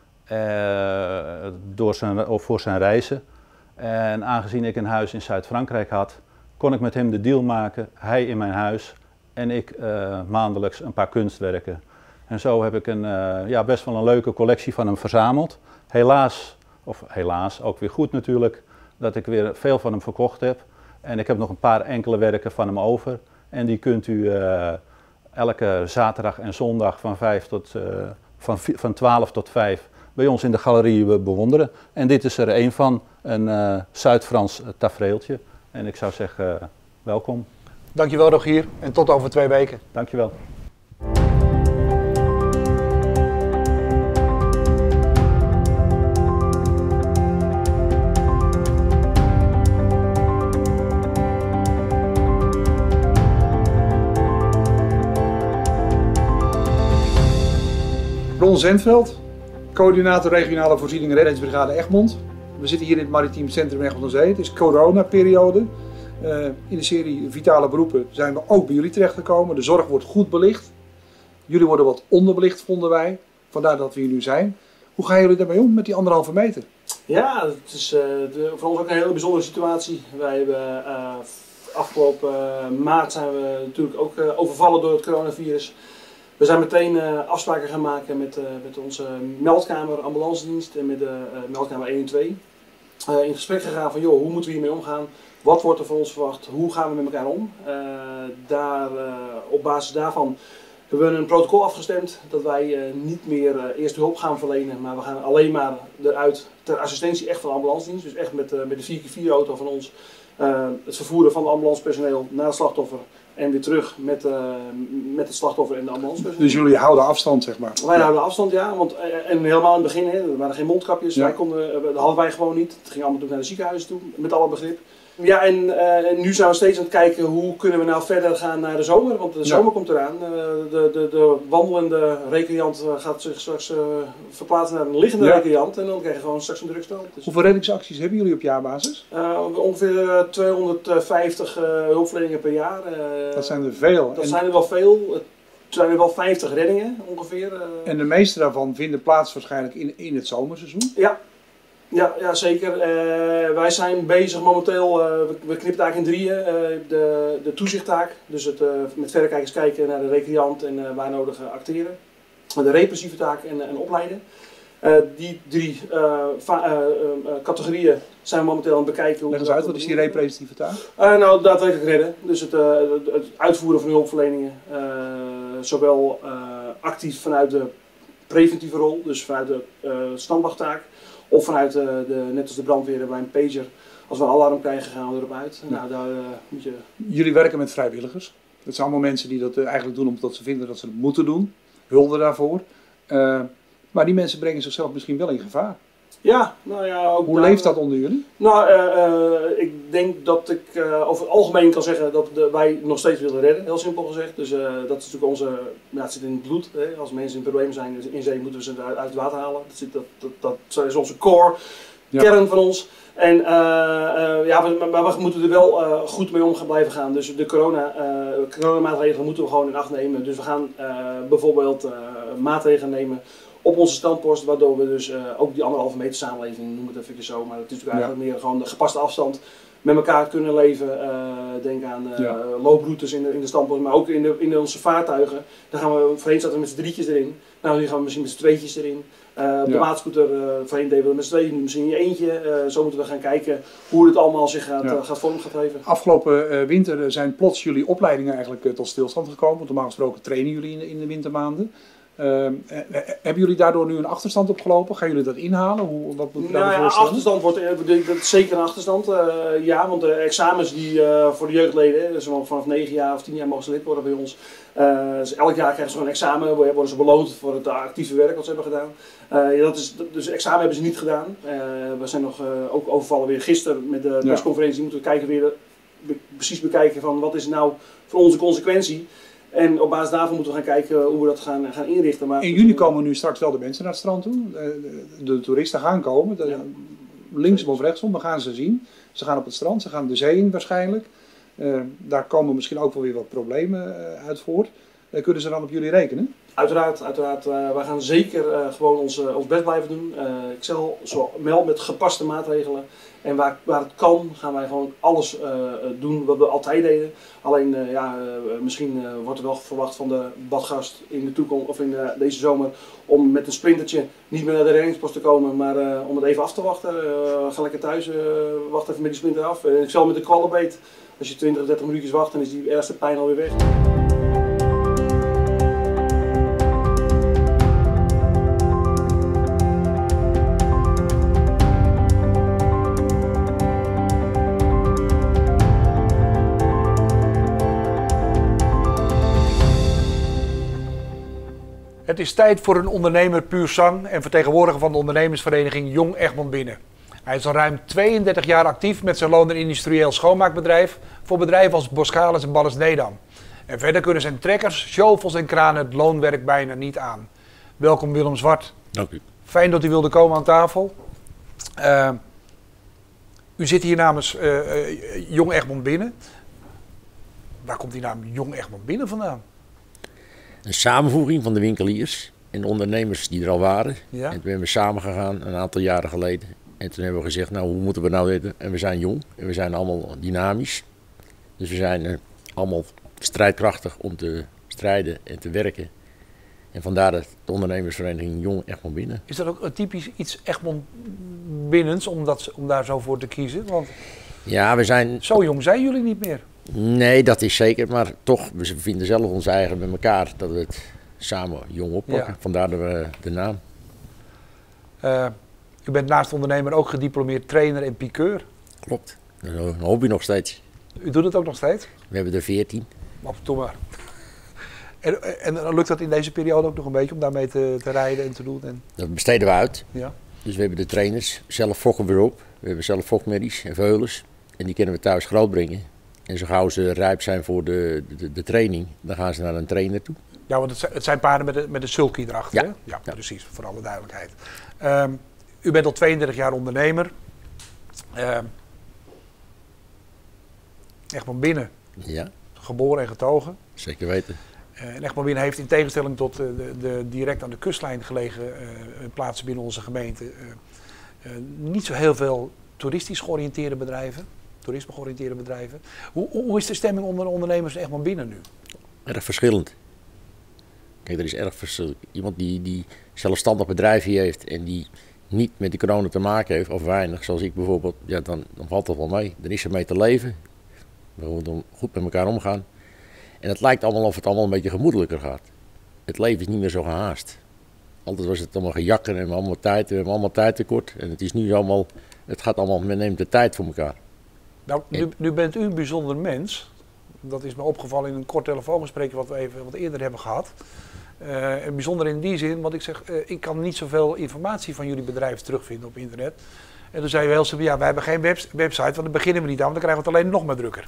voor zijn reizen. En aangezien ik een huis in Zuid-Frankrijk had, kon ik met hem de deal maken, hij in mijn huis en ik maandelijks een paar kunstwerken. En zo heb ik best wel een leuke collectie van hem verzameld. Helaas, ook weer goed natuurlijk, dat ik weer veel van hem verkocht heb. En ik heb nog een paar enkele werken van hem over. En die kunt u elke zaterdag en zondag van 12 tot 5 bij ons in de galerie bewonderen. En dit is er een van, een Zuid-Frans tafereeltje. En ik zou zeggen, welkom. Dankjewel Rogier en tot over 2 weken. Dankjewel. Ron Zendveld, coördinator regionale voorzieningen reddingsbrigade Egmond. We zitten hier in het Maritiem Centrum Egmond aan Zee. Het is coronaperiode. In de serie Vitale Beroepen zijn we ook bij jullie terechtgekomen. De zorg wordt goed belicht. Jullie worden wat onderbelicht, vonden wij. Vandaar dat we hier nu zijn. Hoe gaan jullie daarmee om met die 1,5 meter? Ja, het is voor ons ook een hele bijzondere situatie. Wij hebben afgelopen maart zijn we natuurlijk ook overvallen door het coronavirus. We zijn meteen afspraken gaan maken met onze meldkamer ambulancedienst en met de meldkamer 112. In gesprek gegaan van joh, hoe moeten we hiermee omgaan? Wat wordt er van ons verwacht? Hoe gaan we met elkaar om? Op basis daarvan hebben we een protocol afgestemd dat wij niet meer eerste hulp gaan verlenen, maar we gaan alleen maar eruit ter assistentie echt van de ambulancedienst. Dus echt met de 4x4 auto van ons het vervoeren van de ambulancepersoneel naar het slachtoffer. En weer terug met het slachtoffer en de ambulance. Dus jullie houden afstand, zeg maar? Wij houden afstand, ja. Want, en helemaal in het begin, er waren geen mondkapjes. Ja. Dat hadden wij gewoon niet. Het ging allemaal naar de ziekenhuizen toe, met alle begrip. Ja, en nu zijn we steeds aan het kijken hoe kunnen we nou verder gaan naar de zomer. Want de zomer komt eraan. De wandelende recreant gaat zich straks verplaatsen naar een liggende recreant. En dan krijg je gewoon straks een drugstel. Dus hoeveel reddingsacties hebben jullie op jaarbasis? Ongeveer 250 hulpverleningen per jaar. Dat zijn er veel. Dat zijn er wel veel. Het zijn er wel 50 reddingen ongeveer. En de meeste daarvan vinden plaats waarschijnlijk in het zomerseizoen? Ja, zeker. Wij zijn bezig momenteel, we knippen het eigenlijk in drieën. De toezichttaak, dus het met verrekijkers kijken naar de recreant en waar nodig acteren. De repressieve taak en opleiden. Die drie categorieën zijn we momenteel aan het bekijken. Leg eens uit, wat is die repressieve taak? Nou, daadwerkelijk redden. Dus het uitvoeren van hulpverleningen. Zowel actief vanuit de preventieve rol, dus vanuit de standwachttaak. Of vanuit, net als de brandweer bij een pager, als we een alarm krijgen, gaan we erop uit. Ja. Nou, daar moet je... Jullie werken met vrijwilligers. Dat zijn allemaal mensen die dat eigenlijk doen omdat ze vinden dat ze het moeten doen. Hulde daarvoor. Maar die mensen brengen zichzelf misschien wel in gevaar. Ja, nou ja... Ook hoe leeft dat onder jullie? Nou, ik denk dat ik over het algemeen kan zeggen dat wij nog steeds willen redden, heel simpel gezegd. Dus dat is natuurlijk onze... Ja, het zit in het bloed. Hè. Als mensen in problemen zijn in zee, moeten we ze uit het water halen. Dat is onze core, kern van ons. En maar we moeten er wel goed mee om gaan blijven gaan. Dus de coronamaatregelen moeten we gewoon in acht nemen. Dus we gaan bijvoorbeeld maatregelen nemen op onze standpost, waardoor we dus ook die 1,5 meter samenleving, noem het even zo, maar het is natuurlijk eigenlijk meer gewoon de gepaste afstand met elkaar kunnen leven. Denk aan looproutes in de standpost, maar ook in onze vaartuigen. Dan gaan we, voorheen zaten we met z'n drietjes erin, nou nu gaan we misschien met z'n tweetjes erin. Op de maatscooter, voorheen deden we met z'n tweeën, nu misschien in je eentje. Zo moeten we gaan kijken hoe het allemaal zich gaat vorm gaat geven. Afgelopen winter zijn plots jullie opleidingen eigenlijk tot stilstand gekomen, want normaal gesproken trainen jullie in de wintermaanden. Hebben jullie daardoor nu een achterstand opgelopen? Gaan jullie dat inhalen? Wat moet je daarvoor voorstellen? Achterstand wordt zeker een achterstand. Want de examens die voor de jeugdleden, dus vanaf 9 jaar of 10 jaar mogen ze lid worden bij ons. Dus elk jaar krijgen ze gewoon een examen, worden ze beloond voor het actieve werk wat ze hebben gedaan. Dus examen hebben ze niet gedaan. We zijn nog ook overvallen weer gisteren met de persconferentie. Moeten we kijken precies bekijken van wat is nou voor onze consequentie. En op basis daarvan moeten we gaan kijken hoe we dat gaan inrichten. Maar in juni komen nu straks wel de mensen naar het strand toe. De toeristen gaan komen. Linksom of rechtsom, we gaan ze zien. Ze gaan op het strand, ze gaan de zee in waarschijnlijk. Daar komen misschien ook wel weer wat problemen uit voort. Kunnen ze dan op jullie rekenen? Uiteraard. Wij gaan zeker gewoon ons best blijven doen. Ik zal meld met gepaste maatregelen. En waar het kan, gaan wij gewoon alles doen wat we altijd deden. Alleen, misschien wordt er wel verwacht van de badgast in de toekomst of in deze zomer om met een sprintertje niet meer naar de reddingspost te komen, maar om het even af te wachten. Ga lekker thuis, wacht even met die sprinter af. Ik zal met de kwallenbeet, als je 20 of 30 minuutjes wacht, dan is die eerste pijn alweer weg. Het is tijd voor een ondernemer puur zang en vertegenwoordiger van de ondernemersvereniging Jong Egmond Binnen. Hij is al ruim 32 jaar actief met zijn loon- en industrieel schoonmaakbedrijf voor bedrijven als Boskalis en Balles-Nedam. En verder kunnen zijn trekkers, shovels en kranen het loonwerk bijna niet aan. Welkom Willem Zwart. Dank u. Fijn dat u wilde komen aan tafel. U zit hier namens Jong Egmond Binnen. Waar komt die naam Jong Egmond Binnen vandaan? Een samenvoeging van de winkeliers en de ondernemers die er al waren. Ja. En toen zijn we samen gegaan een aantal jaren geleden. En toen hebben we gezegd, nou hoe moeten we nou weten? En we zijn jong en we zijn allemaal dynamisch. Dus we zijn allemaal strijdkrachtig om te strijden en te werken. En vandaar de ondernemersvereniging Jong Egmond Binnen. Is dat ook typisch iets Egmond Binnens om daar zo voor te kiezen? Want ja, we zijn... Zo jong zijn jullie niet meer. Nee, dat is zeker. Maar toch, we vinden zelf ons eigen met elkaar dat we het samen jong oppakken. Ja. Vandaar de naam. U bent naast ondernemer ook gediplomeerd trainer en piqueur. Klopt. Dat is een hobby nog steeds. U doet het ook nog steeds? We hebben er 14. Doe maar. En lukt dat in deze periode ook nog een beetje om daarmee te rijden en te doen? En... Dat besteden we uit. Ja. Dus we hebben de trainers. Zelf fokken we op. We hebben zelf fokmerries en veulens. En die kunnen we thuis grootbrengen. En zo gauw ze rijp zijn voor de training, dan gaan ze naar een trainer toe. Ja, want het zijn paarden met een sulky erachter, Ja. hè? Ja, precies, voor alle duidelijkheid. U bent al 32 jaar ondernemer. Egmond Binnen, Ja, geboren en getogen. zeker weten. En Egmond Binnen heeft in tegenstelling tot de direct aan de kustlijn gelegen plaatsen binnen onze gemeente niet zo heel veel toeristisch georiënteerde bedrijven. Toerisme georiënteerde bedrijven. Hoe is de stemming onder de ondernemers in Egmond Binnen nu? Erg verschillend. Kijk, er is erg verschil. Iemand die zelfstandig bedrijf hier heeft en die niet met die corona te maken heeft, of weinig, zoals ik bijvoorbeeld, ja, dan valt dat wel mee. Dan is er mee te leven. We moeten goed met elkaar omgaan. En het lijkt allemaal of het allemaal een beetje gemoedelijker gaat. Het leven is niet meer zo gehaast. Altijd was het allemaal gejakken en we hebben allemaal tijd tekort. En het is nu allemaal, het gaat allemaal, men neemt de tijd voor elkaar. Nou, nu bent u een bijzonder mens. Dat is me opgevallen in een kort telefoongesprek wat we even wat eerder hebben gehad. En bijzonder in die zin, want ik zeg, ik kan niet zoveel informatie van jullie bedrijf terugvinden op internet. En toen zei u heel simpel, ja, wij hebben geen website, want daar beginnen we niet aan, want dan krijgen we het alleen nog maar drukker.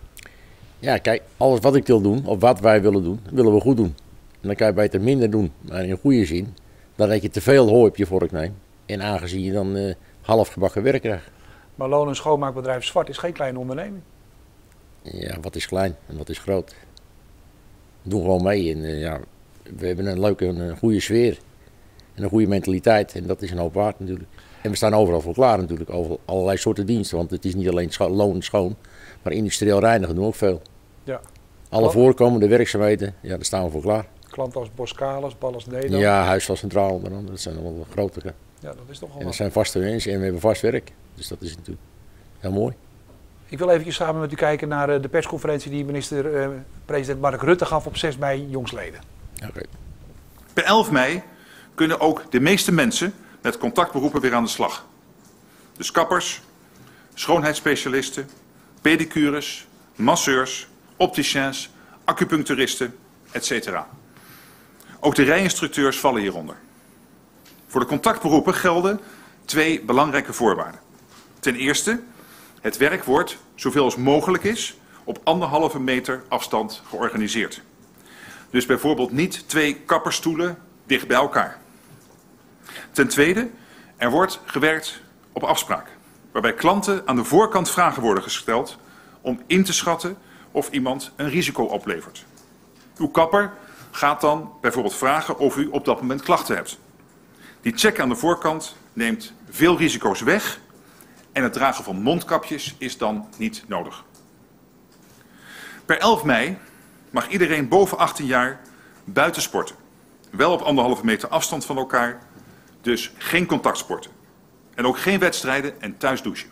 Ja, kijk, alles wat ik wil doen, of wat wij willen doen, willen we goed doen. En dan kan je beter minder doen, maar in een goede zin, dan dat je te veel hooi op je vork neemt. En aangezien je dan half gebakken werk krijgt. Maar loon- en schoonmaakbedrijf Zwart is geen kleine onderneming. Ja, wat is klein en wat is groot. We doen gewoon mee en ja, we hebben een leuke, een goede sfeer. En een goede mentaliteit en dat is een hoop waard natuurlijk. En we staan overal voor klaar natuurlijk, over allerlei soorten diensten. Want het is niet alleen loon en schoon, maar industrieel reinigen doen we ook veel. Ja. Alle voorkomende werkzaamheden, ja, daar staan we voor klaar. Klanten als Boskalis, Ballas Nederland. Ja, Huisvast Centraal, dat zijn allemaal de grote. Ja, dat is toch wel en dat wat. zijn vaste mensen en we hebben vast werk. Dus dat is natuurlijk heel mooi. Ik wil eventjes samen met u kijken naar de persconferentie die minister-president Mark Rutte gaf op 6 mei jongsleden. Okay. Per 11 mei kunnen ook de meeste mensen met contactberoepen weer aan de slag. Dus kappers, schoonheidsspecialisten, pedicures, masseurs, opticiens, acupuncturisten, etc. Ook de rijinstructeurs vallen hieronder. Voor de contactberoepen gelden 2 belangrijke voorwaarden. Ten eerste, het werk wordt, zoveel als mogelijk is, op 1,5 meter afstand georganiseerd. Dus bijvoorbeeld niet 2 kapperstoelen dicht bij elkaar. Ten tweede, er wordt gewerkt op afspraak, waarbij klanten aan de voorkant vragen worden gesteld om in te schatten of iemand een risico oplevert. Uw kapper gaat dan bijvoorbeeld vragen of u op dat moment klachten hebt. Die check aan de voorkant neemt veel risico's weg en het dragen van mondkapjes is dan niet nodig. Per 11 mei mag iedereen boven 18 jaar buiten sporten. Wel op 1,5 meter afstand van elkaar, dus geen contactsporten. En ook geen wedstrijden en thuis douchen.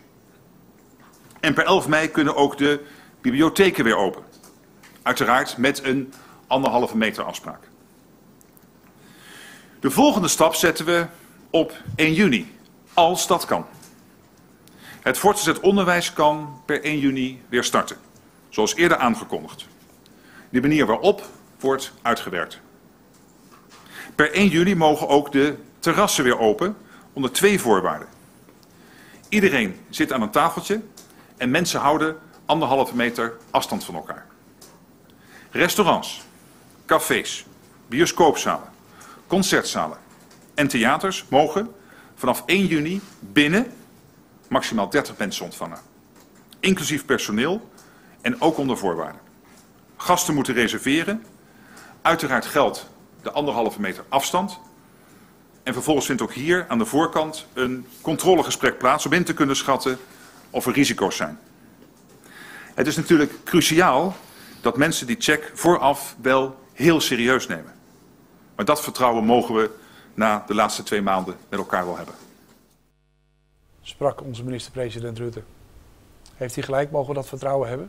En per 11 mei kunnen ook de bibliotheken weer open. Uiteraard met een 1,5 meter afspraak. De volgende stap zetten we op 1 juni, als dat kan. Het voortgezet onderwijs kan per 1 juni weer starten, zoals eerder aangekondigd. De manier waarop wordt uitgewerkt. Per 1 juli mogen ook de terrassen weer open onder 2 voorwaarden. Iedereen zit aan een tafeltje en mensen houden 1,5 meter afstand van elkaar. Restaurants, cafés, bioscoopzalen, concertzalen en theaters mogen vanaf 1 juni binnen maximaal 30 mensen ontvangen. Inclusief personeel en ook onder voorwaarden. Gasten moeten reserveren. Uiteraard geldt de 1,5 meter afstand. En vervolgens vindt ook hier aan de voorkant een controlegesprek plaats om in te kunnen schatten of er risico's zijn. Het is natuurlijk cruciaal dat mensen die check vooraf wel heel serieus nemen. Maar dat vertrouwen mogen we na de laatste 2 maanden met elkaar wel hebben. Sprak onze minister-president Rutte. Heeft hij gelijk? Mogen we dat vertrouwen hebben?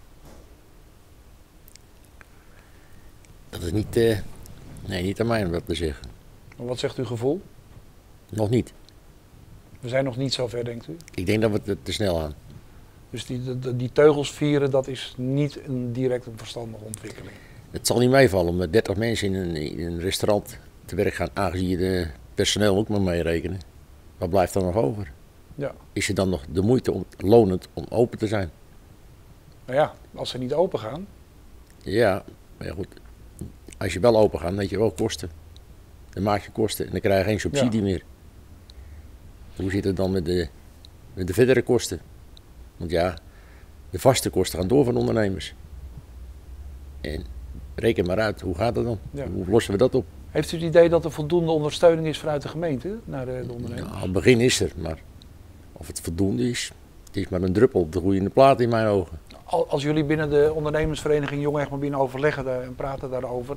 Dat is niet, niet aan mij om dat te zeggen. Maar wat zegt uw gevoel? Nog niet. We zijn nog niet zo ver, denkt u? Ik denk dat we het te snel aan. Dus die teugels vieren, dat is niet direct een verstandige ontwikkeling? Het zal niet meevallen om met 30 mensen in een restaurant te werk gaan, aangezien je de personeel ook maar meerekenen. Wat blijft er nog over? Ja. Is het dan nog de moeite lonend om open te zijn? Nou ja, als ze niet open gaan. Ja, maar ja, goed. Als je wel open gaat, dan heb je wel kosten. Dan maak je kosten en dan krijg je geen subsidie meer. Hoe zit het dan met de verdere kosten? Want ja, de vaste kosten gaan door van ondernemers. En reken maar uit, hoe gaat het dan? Ja. Hoe lossen we dat op? Heeft u het idee dat er voldoende ondersteuning is vanuit de gemeente naar de ondernemers? Nou, het begin is er, maar of het voldoende is, het is maar een druppel op de groeiende plaat in mijn ogen. Als jullie binnen de ondernemersvereniging Jong Egmond binnen overleggen en praten daarover,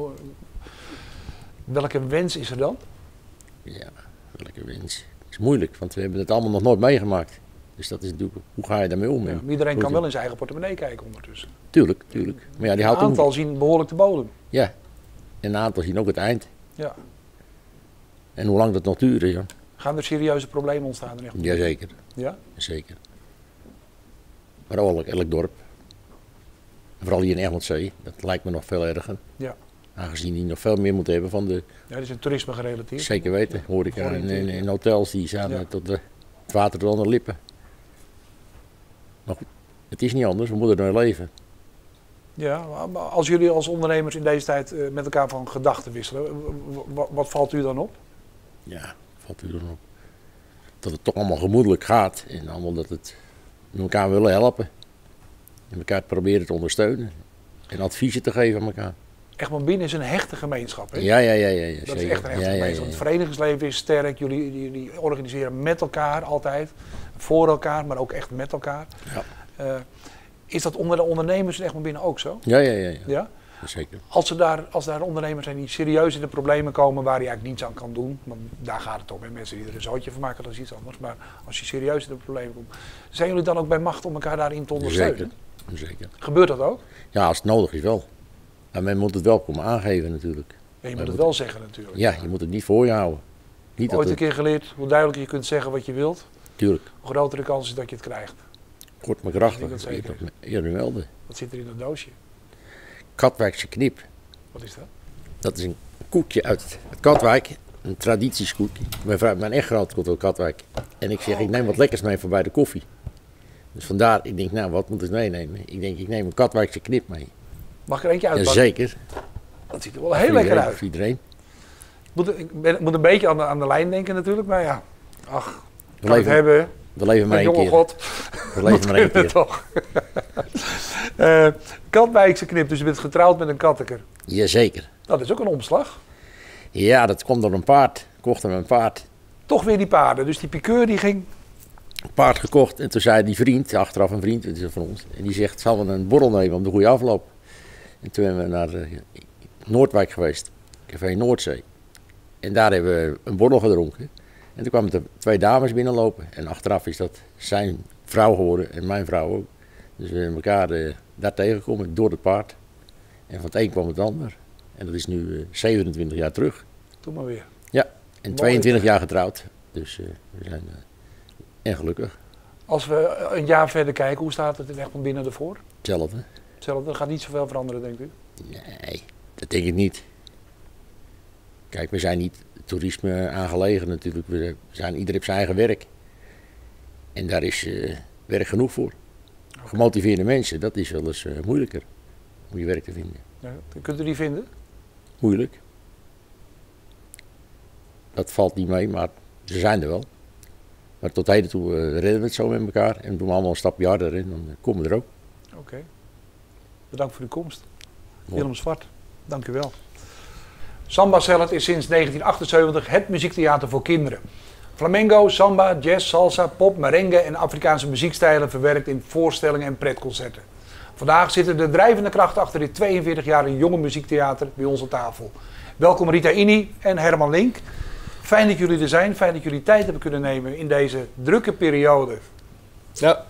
welke wens is er dan? Ja, welke wens? Het is moeilijk, want we hebben het allemaal nog nooit meegemaakt. Dus dat is natuurlijk, hoe ga je daarmee om? Ja, iedereen kan wel in zijn eigen portemonnee kijken ondertussen. Tuurlijk, tuurlijk. Maar ja, die houdt een aantal zien behoorlijk de bodem. Ja, en een aantal zien ook het eind. Ja. En hoe lang dat nog duurt, ja. Gaan er serieuze problemen ontstaan in Egmond? Jazeker. Ja? Zeker. Maar ook elk dorp. En vooral hier in Egmondzee, dat lijkt me nog veel erger. Ja. Aangezien die nog veel meer moeten hebben van de... Ja, die zijn toerisme gerelateerd. Zeker weten, horeca en hotels die staan tot het water tot aan de lippen. Maar goed, het is niet anders, we moeten er mee leven. Ja, maar als jullie als ondernemers in deze tijd met elkaar van gedachten wisselen, wat valt u dan op? Ja, valt u dan op? Dat het toch allemaal gemoedelijk gaat en allemaal dat het elkaar willen helpen. En elkaar proberen te ondersteunen en adviezen te geven aan elkaar. Egmond Binnen is een hechte gemeenschap, hè? Ja, dat zeker. is echt een hechte gemeenschap. Het verenigingsleven is sterk, jullie organiseren met elkaar altijd, voor elkaar, maar ook echt met elkaar. Ja. Is dat onder de ondernemers in Egmond Binnen ook zo? Ja? Zeker. Als daar ondernemers zijn die serieus in de problemen komen waar je eigenlijk niets aan kan doen, want daar gaat het om, hè? Mensen die er een zootje van maken, dat is iets anders. Maar als je serieus in de problemen komt, zijn jullie dan ook bij macht om elkaar daarin te ondersteunen? Zeker. Gebeurt dat ook? Ja, als het nodig is wel. Maar men moet het wel komen aangeven natuurlijk. Ja, je moet het wel zeggen natuurlijk. Ja, je moet het niet voor je houden. Niet ooit een keer geleerd hoe duidelijker je kunt zeggen wat je wilt. Tuurlijk. Hoe grotere kans is dat je het krijgt. Kort maar krachtig. Dat zeker. Eerder melden. Wat zit er in dat doosje? Katwijkse knip. Wat is dat? Dat is een koekje uit Katwijk. Een traditieskoekje. Mijn echtgenoot komt uit Katwijk. En ik zeg, ik neem wat lekkers mee voor bij de koffie. Dus vandaar, ik denk, nou wat moet ik meenemen? Ik denk, ik neem een Katwijkse knip mee. Mag ik er eentje uitpakken? Zeker. Dat ziet er wel heel lekker uit. Voor iedereen. Ik moet een beetje aan de lijn denken natuurlijk, maar ja. Ach, we leven maar één keer. God. We leven maar één keer. Toch. Katwijkse knip, dus je bent getrouwd met een katteker. Jazeker. Dat is ook een omslag. Ja, dat komt door een paard. Kocht hem een paard. Toch weer die paarden, dus die piqueur die ging... Een paard gekocht en toen zei die vriend, achteraf een vriend van ons, en die zegt, zal we een borrel nemen om de goede afloop? En toen hebben we naar Noordwijk geweest, Café Noordzee. En daar hebben we een borrel gedronken. En toen kwamen er 2 dames binnenlopen. En achteraf is dat zijn vrouw geworden en mijn vrouw ook. Dus we hebben elkaar daar tegengekomen door het paard. En van het een kwam het ander. En dat is nu 27 jaar terug. Doe maar weer. Ja, en 22 jaar getrouwd. Dus we zijn en gelukkig. Als we een jaar verder kijken, hoe staat het in Egmond Binnen ervoor? Hetzelfde. Hetzelfde, er gaat niet zoveel veranderen, denkt u? Nee, dat denk ik niet. Kijk, we zijn niet toerisme aangelegen natuurlijk. Ieder heeft zijn eigen werk. En daar is werk genoeg voor. Okay. Gemotiveerde mensen, dat is wel eens moeilijker om je werk te vinden. Ja, kunt u die vinden? Moeilijk. Dat valt niet mee, maar ze zijn er wel. Maar tot heden toe redden we het zo met elkaar en doen we allemaal een stapje harder en dan komen we er ook. Oké. Bedankt voor uw komst. Willem Zwart, dank u wel. Samba Salad is sinds 1978 het muziektheater voor kinderen. Flamenco, samba, jazz, salsa, pop, merengue en Afrikaanse muziekstijlen verwerkt in voorstellingen en pretconcerten. Vandaag zitten de drijvende krachten achter dit 42-jarige jonge muziektheater bij ons aan tafel. Welkom Rita Ini en Herman Link. Fijn dat jullie er zijn, fijn dat jullie tijd hebben kunnen nemen in deze drukke periode. Ja.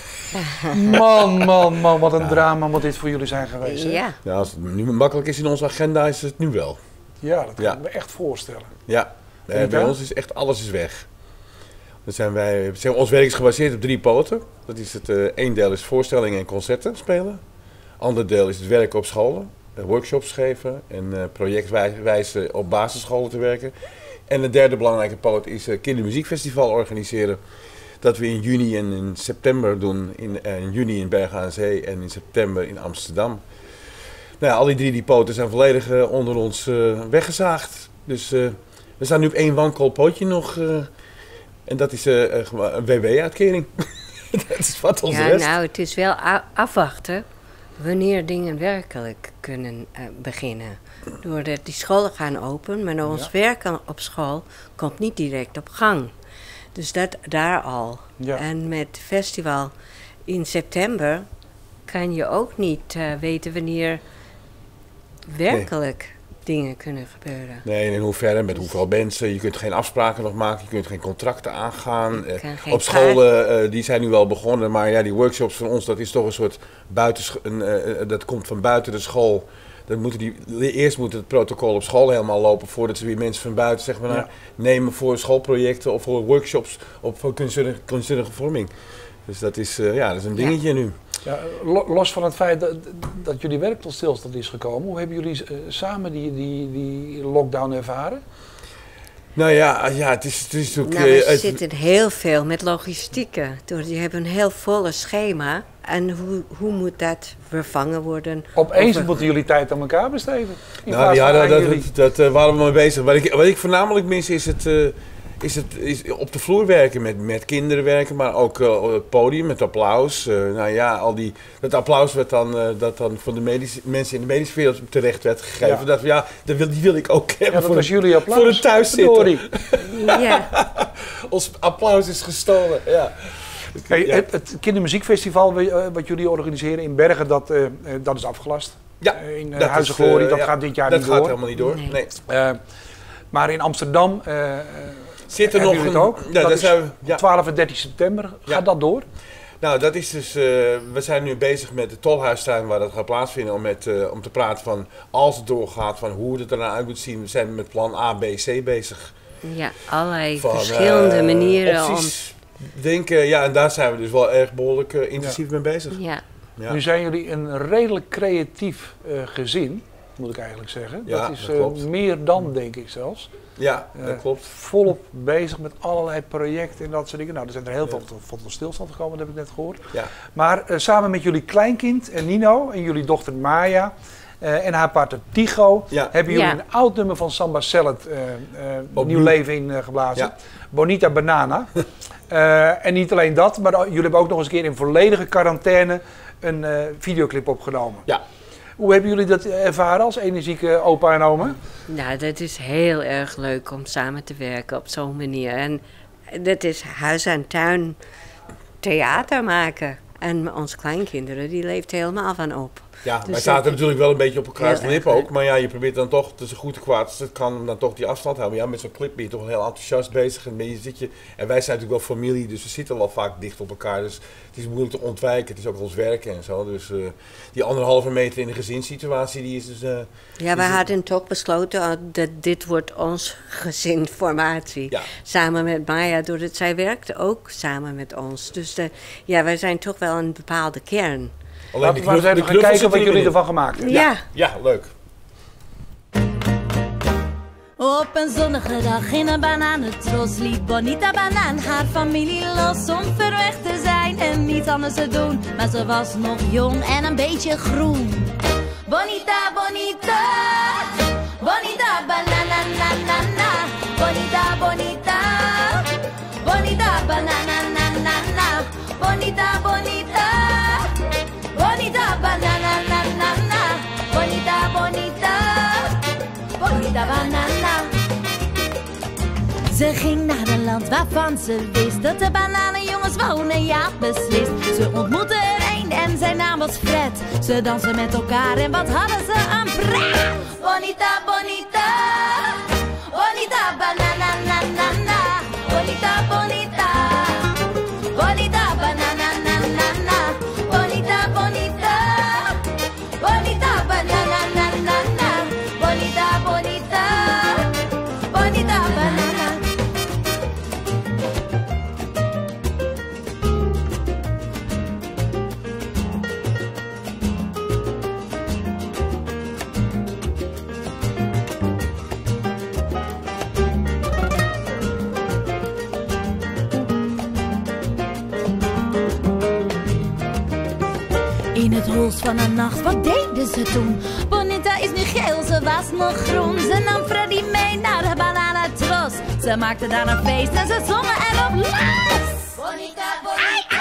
Man, wat een drama moet dit voor jullie zijn geweest. Hè? Ja, als het nu makkelijk is in onze agenda, is het nu wel. Ja, dat kan ik me echt voorstellen. Ja, bij ons is echt alles is weg. Ons werk is gebaseerd op 3 poten. Dat is één deel is voorstellingen en concerten spelen. Ander deel is het werken op scholen, workshops geven en projectwijs op basisscholen te werken. En de derde belangrijke poot is kindermuziekfestival organiseren. dat we in juni en in september doen. In juni in Bergen aan Zee en in september in Amsterdam. Nou ja, al die poten zijn volledig onder ons weggezaagd. Dus we staan nu op 1 wankel pootje nog. En dat is een WW-uitkering. Dat is wat ons rest. Nou, het is wel afwachten wanneer dingen werkelijk kunnen beginnen. Doordat die scholen gaan open, maar ons werken op school komt niet direct op gang. Dus dat daar al. Ja. En met het festival in september kan je ook niet weten wanneer werkelijk dingen kunnen gebeuren. Nee, en in hoeverre, met hoeveel mensen. Je kunt geen afspraken nog maken, je kunt geen contracten aangaan. Op scholen, die zijn nu wel begonnen, maar ja, die workshops van ons, dat is toch een soort dat komt van buiten de school. Eerst moet het protocol op school helemaal lopen voordat ze weer mensen van buiten zeg maar, nemen voor schoolprojecten of voor workshops voor kunstzinnige vorming. Dus dat is een dingetje nu. Ja, los van het feit dat jullie werk tot stilstand is gekomen, hoe hebben jullie samen die lockdown ervaren? Nou ja, het is natuurlijk... we zitten heel veel met logistieken. Die hebben een heel volle schema. En hoe moet dat vervangen worden? Opeens moeten jullie tijd aan elkaar besteden. Dat waren we mee bezig. Wat ik voornamelijk mis is is op de vloer werken, met kinderen werken, maar ook op het podium met applaus. Dat applaus werd dat dan van de mensen in de medische wereld terecht werd gegeven. Ja. Die wil ik ook hebben voor jullie applaus. Voor het thuiszitten. Ja. Ons applaus is gestolen. Ja. Hey, het kindermuziekfestival wat jullie organiseren in Bergen, dat is afgelast. Ja, in Huizen Glorie, dat gaat dit jaar niet door. Dat gaat helemaal niet door, nee. Maar in Amsterdam zit er nog een ook. Ja, dat is 12 en 13 september. Gaat dat door? Nou, dat is dus... we zijn nu bezig met de Tolhuistuin waar dat gaat plaatsvinden om te praten van als het doorgaat, van hoe het er nou uit moet zien. We zijn met plan A, B, C bezig. Ja, allerlei verschillende manieren opties denken. Ja, en daar zijn we dus wel erg behoorlijk intensief mee bezig. Ja. Ja. Nu zijn jullie een redelijk creatief gezin, moet ik eigenlijk zeggen. Ja, dat is meer dan, denk ik zelfs. Ja, dat klopt. Volop bezig met allerlei projecten en dat soort dingen. Nou, er zijn er heel veel tot stilstand gekomen, dat heb ik net gehoord. Ja. Maar samen met jullie kleinkind Nino en jullie dochter Maya en haar partner Tigo hebben jullie een oud nummer van Samba Salad nieuw leven ingeblazen. Ja. Bonita Banana. En niet alleen dat, maar jullie hebben ook nog eens een keer in volledige quarantaine een videoclip opgenomen. Ja. Hoe hebben jullie dat ervaren als energieke opa en oma? Nou, dat is heel erg leuk om samen te werken op zo'n manier. En dat is huis- en tuin theater maken. En onze kleinkinderen, die leeft helemaal van op. Ja, dus wij zaten natuurlijk wel een beetje op elkaars lippen ook. Maar ja, je probeert dan toch, het is een goed kwaad als het kan, om dan toch die afstand te houden. Ja, met zo'n clip ben je toch heel enthousiast bezig. En wij zijn natuurlijk wel familie, dus we zitten wel vaak dicht op elkaar. Dus het is moeilijk te ontwijken. Het is ook ons werken en zo. Dus die 1,5 meter in de gezinssituatie, die is dus... we hadden toch besloten dat dit wordt ons gezinformatie. Ja. Samen met Maya, doordat zij werkte ook samen met ons. Dus wij zijn toch wel een bepaalde kern. Laten we eens even gaan kijken wat jullie ervan gemaakt hebben. Ja, leuk. Op een zonnige dag in een bananentros liet Bonita Banaan haar familie los om ver weg te zijn en niets anders te doen. Maar ze was nog jong en een beetje groen. Bonita, bonita, bonita banana, na na na. Bonita, bonita, bonita banana, na na na. Bonita, bonita. Bonita banana, na na na. Bonita, bonita, bonita banana. Ze ging naar een land waarvan ze wist dat de bananenjongens wonen, ja beslist. Ze ontmoette er een en zijn naam was Fred. Ze dansten met elkaar en wat hadden ze een pret. Bonita, bonita, bonita banana, na na na. Bonita, bonita, bonita banana, na na na. Bonita, bonita, bonita banana, na na na. Bonita, bonita, bonita banana. het hols van een nacht, wat deden ze toen? Bonita is nu geel, ze was nog groen. Ze nam Freddy mee naar de bananentros. Ze maakten daar een feest en ze zongen erop los. Bonita, bonita.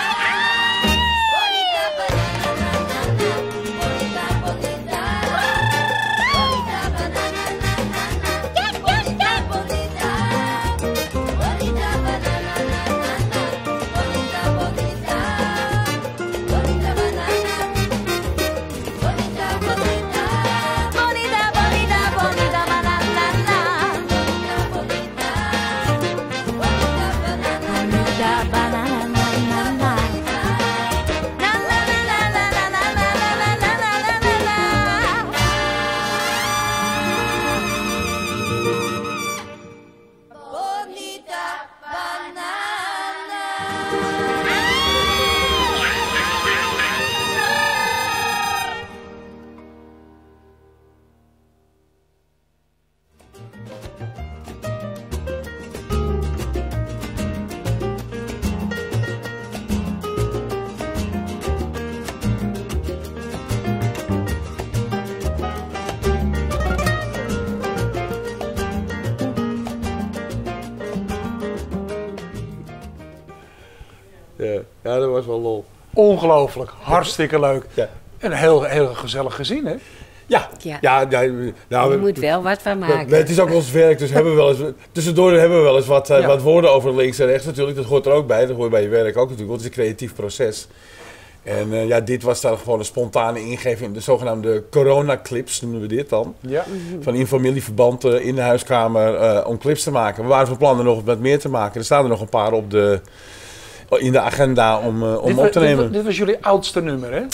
Ja, dat was wel lol. Ongelooflijk, hartstikke leuk. Ja. En een heel gezellig gezin, hè? Ja. Nou, je moet wel wat van maken. Het is ook ons werk, dus tussendoor hebben we wel eens wat woorden over links en rechts natuurlijk. Dat hoort er ook bij, dat hoort bij je werk ook natuurlijk, want het is een creatief proces. En dit was dan gewoon een spontane ingeving, de zogenaamde coronaclips noemen we dit dan. Ja. Van in familieverband in de huiskamer om clips te maken. We waren van plan er nog wat meer te maken. Er staan er nog een paar in de agenda om op te nemen. Dit was jullie oudste nummer, hè?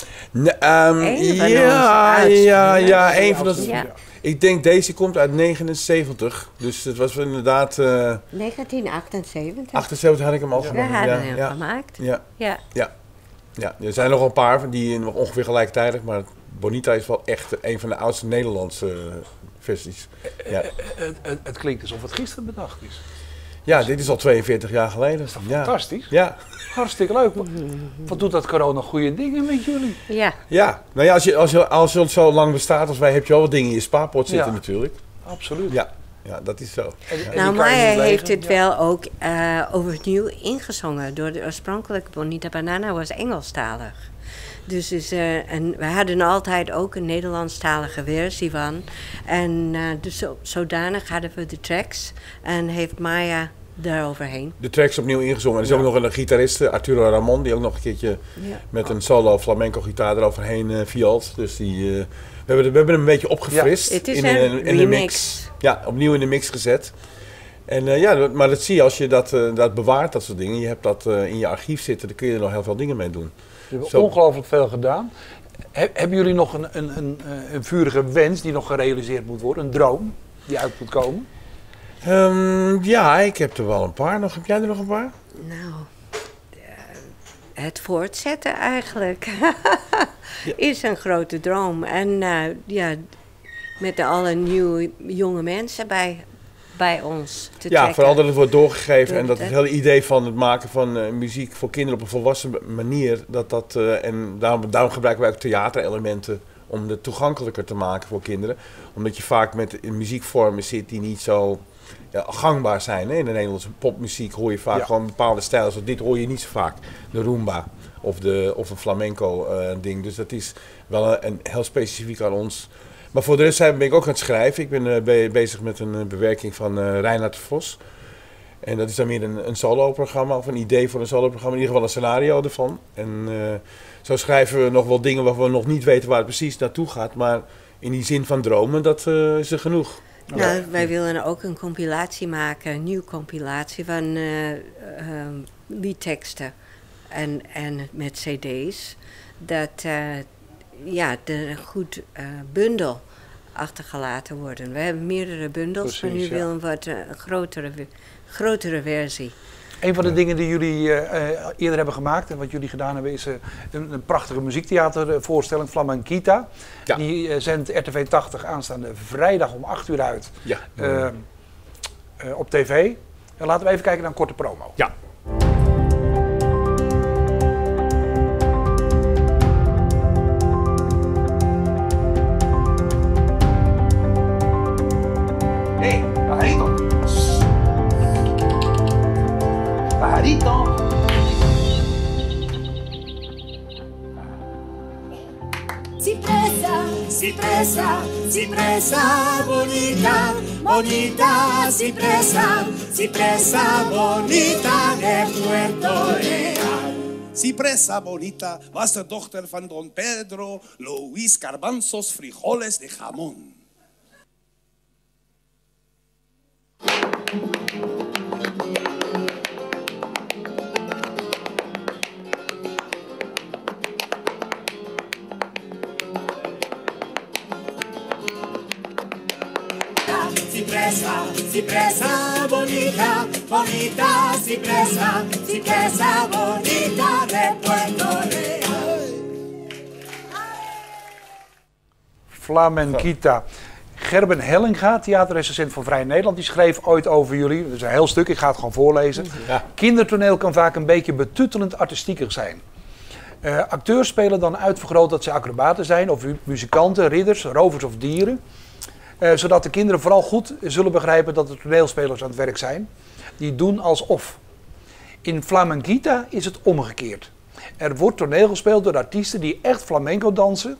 Een van onze. Ja. Ik denk deze komt uit 79, dus het was inderdaad... 1978. 78 had ik hem al gemaakt. We hadden hem gemaakt. Ja, er zijn nog een paar die nog ongeveer gelijktijdig, maar Bonita is wel echt een van de oudste Nederlandse versies. Ja. Het klinkt alsof het gisteren bedacht is. Ja, dit is al 42 jaar geleden. Dat is toch fantastisch? Ja. Hartstikke leuk. Wat doet dat corona goede dingen met jullie? Ja. Nou ja, als je zo lang bestaat als wij, heb je al wat dingen in je spaarpot zitten natuurlijk. Absoluut. Ja, dat is zo. Nou, Maya heeft het wel ook overnieuw ingezongen. Door de oorspronkelijke Bonita Banana was Engelstalig. Dus we hadden altijd ook een Nederlandstalige versie van. En dus zodanig hadden we de tracks en heeft Maya daaroverheen. De tracks opnieuw ingezongen. Er is ook nog een gitarist, Arturo Ramon, die ook nog een keertje met een solo flamenco gitaar eroverheen violt. Dus we hebben hem een beetje opgefrist. Het is in de mix. Ja, opnieuw in de mix gezet. En maar dat zie je als je dat bewaart, dat soort dingen. Je hebt dat in je archief zitten, dan kun je er nog heel veel dingen mee doen. We hebben ongelooflijk veel gedaan. Hebben jullie nog een vurige wens die nog gerealiseerd moet worden? Een droom die uit moet komen? Ik heb er wel een paar. Heb jij er nog een paar? Nou, het voortzetten eigenlijk is een grote droom. En met alle nieuwe jonge mensen bij ons te trekken. Ja, vooral dat het wordt doorgegeven en dat het hele idee van het maken van muziek voor kinderen op een volwassen manier, en daarom gebruiken wij ook theaterelementen om het toegankelijker te maken voor kinderen. Omdat je vaak met muziekvormen zit die niet zo gangbaar zijn. Hè? In de Nederlandse popmuziek hoor je vaak gewoon bepaalde stijlen. Zoals dit hoor je niet zo vaak. De rumba of een flamenco ding. Dus dat is wel een heel specifiek aan ons. Maar voor de rest ben ik ook aan het schrijven. Ik ben bezig met een bewerking van Reinhard Vos. En dat is dan meer een solo-programma of een idee voor een solo-programma. In ieder geval een scenario ervan. En zo schrijven we nog wel dingen waarvan we nog niet weten waar het precies naartoe gaat. Maar in die zin van dromen, dat is er genoeg. Nou, wij willen ook een compilatie maken, een nieuwe compilatie van liedteksten en met cd's. Dat er een goed bundel achtergelaten worden. We hebben meerdere bundels, maar nu willen we een grotere versie. Een van de dingen die jullie eerder hebben gemaakt en wat jullie gedaan hebben is een prachtige muziektheatervoorstelling, Flamenquita. Ja. Die zendt RTV 80 aanstaande vrijdag om 8 uur uit op tv. Laten we even kijken naar een korte promo. Ja. cipresa, cipresa, cipresa bonita, bonita cipresa, cipresa bonita de Puerto Real. Cipresa bonita was de dochter van Don Pedro Luis Garbanzos Frijoles de Jamón. Cipresa, cipresa bonita, bonita cipresa, cipresa bonita de Puerto Real. Flamenquita. Gerben Hellinga, theaterrecensent van Vrij Nederland, die schreef ooit over jullie, dat is een heel stuk, ik ga het gewoon voorlezen. Ja. Kindertoneel kan vaak een beetje betuttelend artistieker zijn. Acteurs spelen dan uitvergroot dat ze acrobaten zijn, of muzikanten, ridders, rovers of dieren. Zodat de kinderen vooral goed zullen begrijpen dat de toneelspelers aan het werk zijn. Die doen alsof. In Flamenquita is het omgekeerd. Er wordt toneel gespeeld door artiesten die echt flamenco dansen,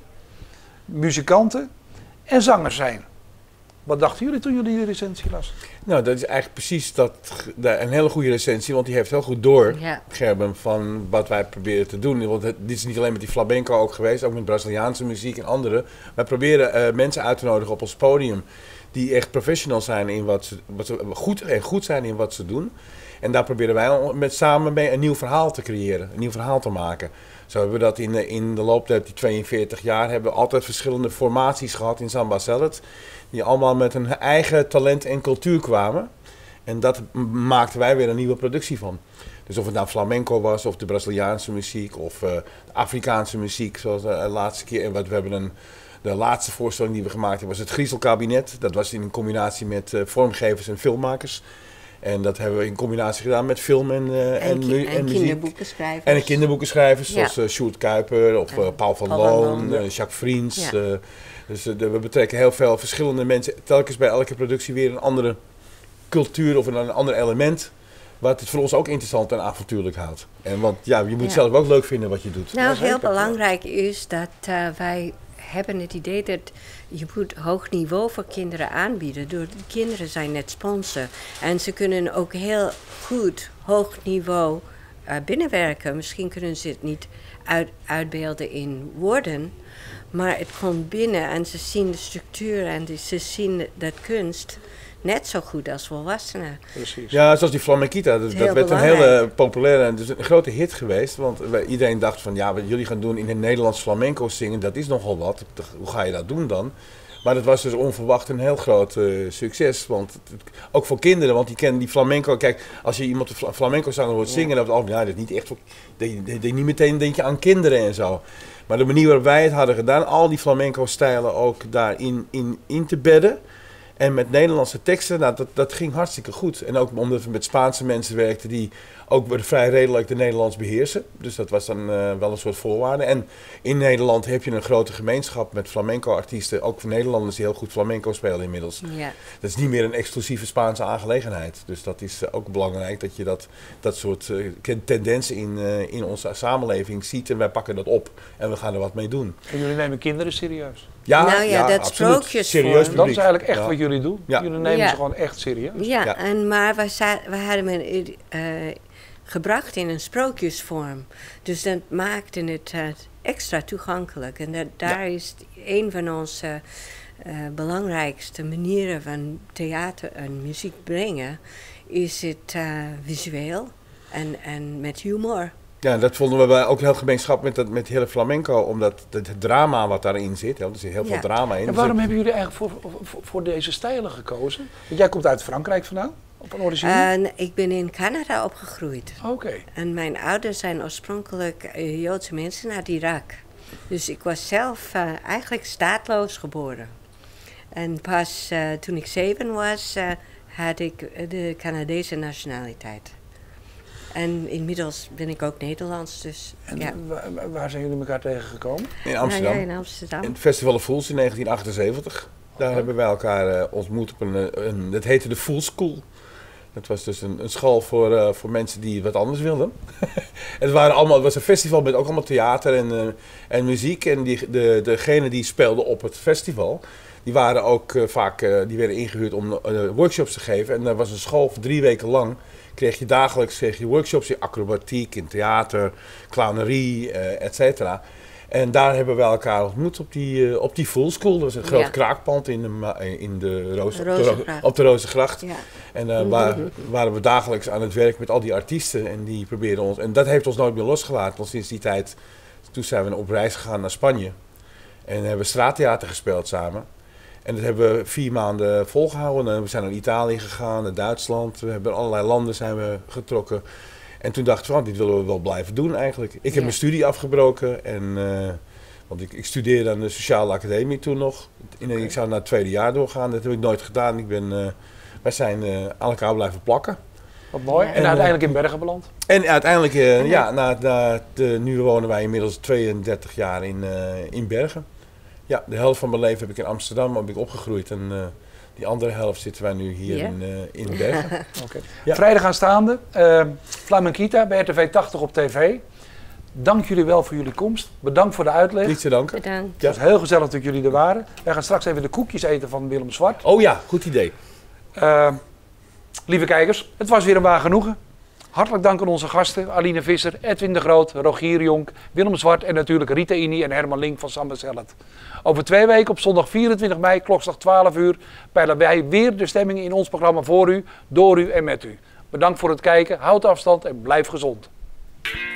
muzikanten en zangers zijn. Wat dachten jullie toen jullie de recensie lazen? Nou, dat is eigenlijk precies een hele goede recensie, want die heeft heel goed door, Ja. Gerben, van wat wij proberen te doen. Want dit is niet alleen met die flamenco ook geweest, ook met Braziliaanse muziek en andere. Wij proberen mensen uit te nodigen op ons podium die echt professional zijn in wat ze goed zijn in wat ze doen. En daar proberen wij samen mee een nieuw verhaal te creëren, een nieuw verhaal te maken. Zo hebben we dat in de loop der die 42 jaar hebben we altijd verschillende formaties gehad in Samba Salad, die allemaal met hun eigen talent en cultuur kwamen. En dat maakten wij weer een nieuwe productie van. Dus of het nou flamenco was, of de Braziliaanse muziek, of de Afrikaanse muziek, zoals de laatste keer. En we hebben de laatste voorstelling die we gemaakt hebben, was het Griezelkabinet. Dat was in combinatie met vormgevers en filmmakers. En dat hebben we in combinatie gedaan met film en muziek. Kinderboekenschrijvers. En kinderboekenschrijvers, Ja. zoals Sjoerd Kuiper of Paul van Loon, Jacques Vriends. Ja. Dus we betrekken heel veel verschillende mensen. Telkens bij elke productie weer een andere cultuur of een ander element. Wat het voor ons ook interessant en avontuurlijk houdt. Want je moet het zelf ook leuk vinden wat je doet. Nou, heel belangrijk is dat wij hebben het idee dat je moet hoog niveau voor kinderen aanbieden. De kinderen zijn net sponsor. En ze kunnen ook heel goed hoog niveau binnenwerken. Misschien kunnen ze het niet uitbeelden in woorden. Maar het komt binnen en ze zien de structuur en ze zien dat kunst net zo goed als volwassenen. Precies. Ja, zoals die Flamenquita. Dat werd belangrijk. een hele populaire en dus een grote hit geweest. Want iedereen dacht van, ja, wat jullie gaan doen in het Nederlands flamenco zingen, dat is nogal wat. Ik dacht, hoe ga je dat doen dan? Maar dat was dus onverwacht een heel groot succes. Want ook voor kinderen, want die kennen die flamenco. Kijk, als je iemand de flamenco zanger hoort zingen, dan dat is niet echt voor. Niet meteen denk je aan kinderen en zo. Maar de manier waarop wij het hadden gedaan, al die flamenco-stijlen ook daarin in te bedden. En met Nederlandse teksten, nou, dat ging hartstikke goed. En ook omdat we met Spaanse mensen werkten die ook vrij redelijk de Nederlands beheersen. Dus dat was dan wel een soort voorwaarde. En in Nederland heb je een grote gemeenschap met flamenco-artiesten. Ook Nederlanders die heel goed flamenco spelen inmiddels. Ja. Dat is niet meer een exclusieve Spaanse aangelegenheid. Dus dat is ook belangrijk dat je dat soort tendensen in onze samenleving ziet. En wij pakken dat op en we gaan er wat mee doen. En jullie nemen kinderen serieus? Ja, nou ja, dat absoluut. sprookjesvorm. Serieus publiek. Dat is eigenlijk echt wat jullie doen. Ja. Jullie nemen Ja. ze gewoon echt serieus. Ja, maar we hadden het gebracht in een sprookjesvorm. Dus dat maakte het extra toegankelijk. En daar is een van onze belangrijkste manieren van theater en muziek brengen, is het visueel en met humor. Ja, dat vonden we ook heel gemeenschap met hele flamenco, omdat het drama wat daarin zit, er zit heel veel drama in. En waarom hebben jullie eigenlijk voor deze stijlen gekozen? Want jij komt uit Frankrijk vandaan, op een origine? Ik ben in Canada opgegroeid. Oké. En mijn ouders zijn oorspronkelijk Joodse mensen uit Irak. Dus ik was zelf eigenlijk staatloos geboren. En pas toen ik 7 was, had ik de Canadese nationaliteit. En inmiddels ben ik ook Nederlands, dus En ja. waar zijn jullie elkaar tegengekomen? In Amsterdam. Ja, in Amsterdam. In het Festival of Fools in 1978. Daar hebben wij elkaar ontmoet op het heette de Fool School. Het was dus een school voor mensen die wat anders wilden. Het was een festival met ook allemaal theater en muziek. En degenen die speelden op het festival, die waren ook die werden ingehuurd om workshops te geven. En dat was een school voor 3 weken lang. Kreeg je dagelijks workshops in acrobatiek, in theater, clownerie, et cetera. En daar hebben we elkaar ontmoet op die Full School. Dat was een groot kraakpand op de Rozengracht. Ja. En waren we dagelijks aan het werk met al die artiesten. En die probeerden ons. En dat heeft ons nooit meer losgelaten. Want sinds die tijd, toen zijn we op reis gegaan naar Spanje. En hebben we straattheater gespeeld samen. En dat hebben we 4 maanden volgehouden. En we zijn naar Italië gegaan, naar Duitsland. We hebben allerlei landen zijn we getrokken. En toen dachten we, dit willen we wel blijven doen eigenlijk. Ik heb mijn studie afgebroken. Want ik studeerde aan de Sociale Academie toen nog. Ik zou naar het 2e jaar doorgaan. Dat heb ik nooit gedaan. Wij zijn aan elkaar blijven plakken. Wat mooi. En uiteindelijk in Bergen beland? En uiteindelijk, nu wonen wij inmiddels 32 jaar in Bergen. Ja, de helft van mijn leven heb ik in Amsterdam opgegroeid. En die andere helft zitten wij nu hier in Bergen. Okay. Ja. Vrijdag aanstaande, Flamenquita bij RTV 80 op tv. Dank jullie wel voor jullie komst. Bedankt voor de uitleg. Niet te danken. Bedankt. Het was heel gezellig dat jullie er waren. Wij gaan straks even de koekjes eten van Willem Zwart. Oh ja, goed idee. Lieve kijkers, het was weer een waar genoegen. Hartelijk dank aan onze gasten, Aline Visser, Edwin de Groot, Rogier Jonk, Willem Zwart en natuurlijk Rita Ini en Herman Link van Samba Salad. Over 2 weken op zondag 24 mei, klokslag 12 uur, peilen wij weer de stemming in ons programma voor u, door u en met u. Bedankt voor het kijken, houd afstand en blijf gezond.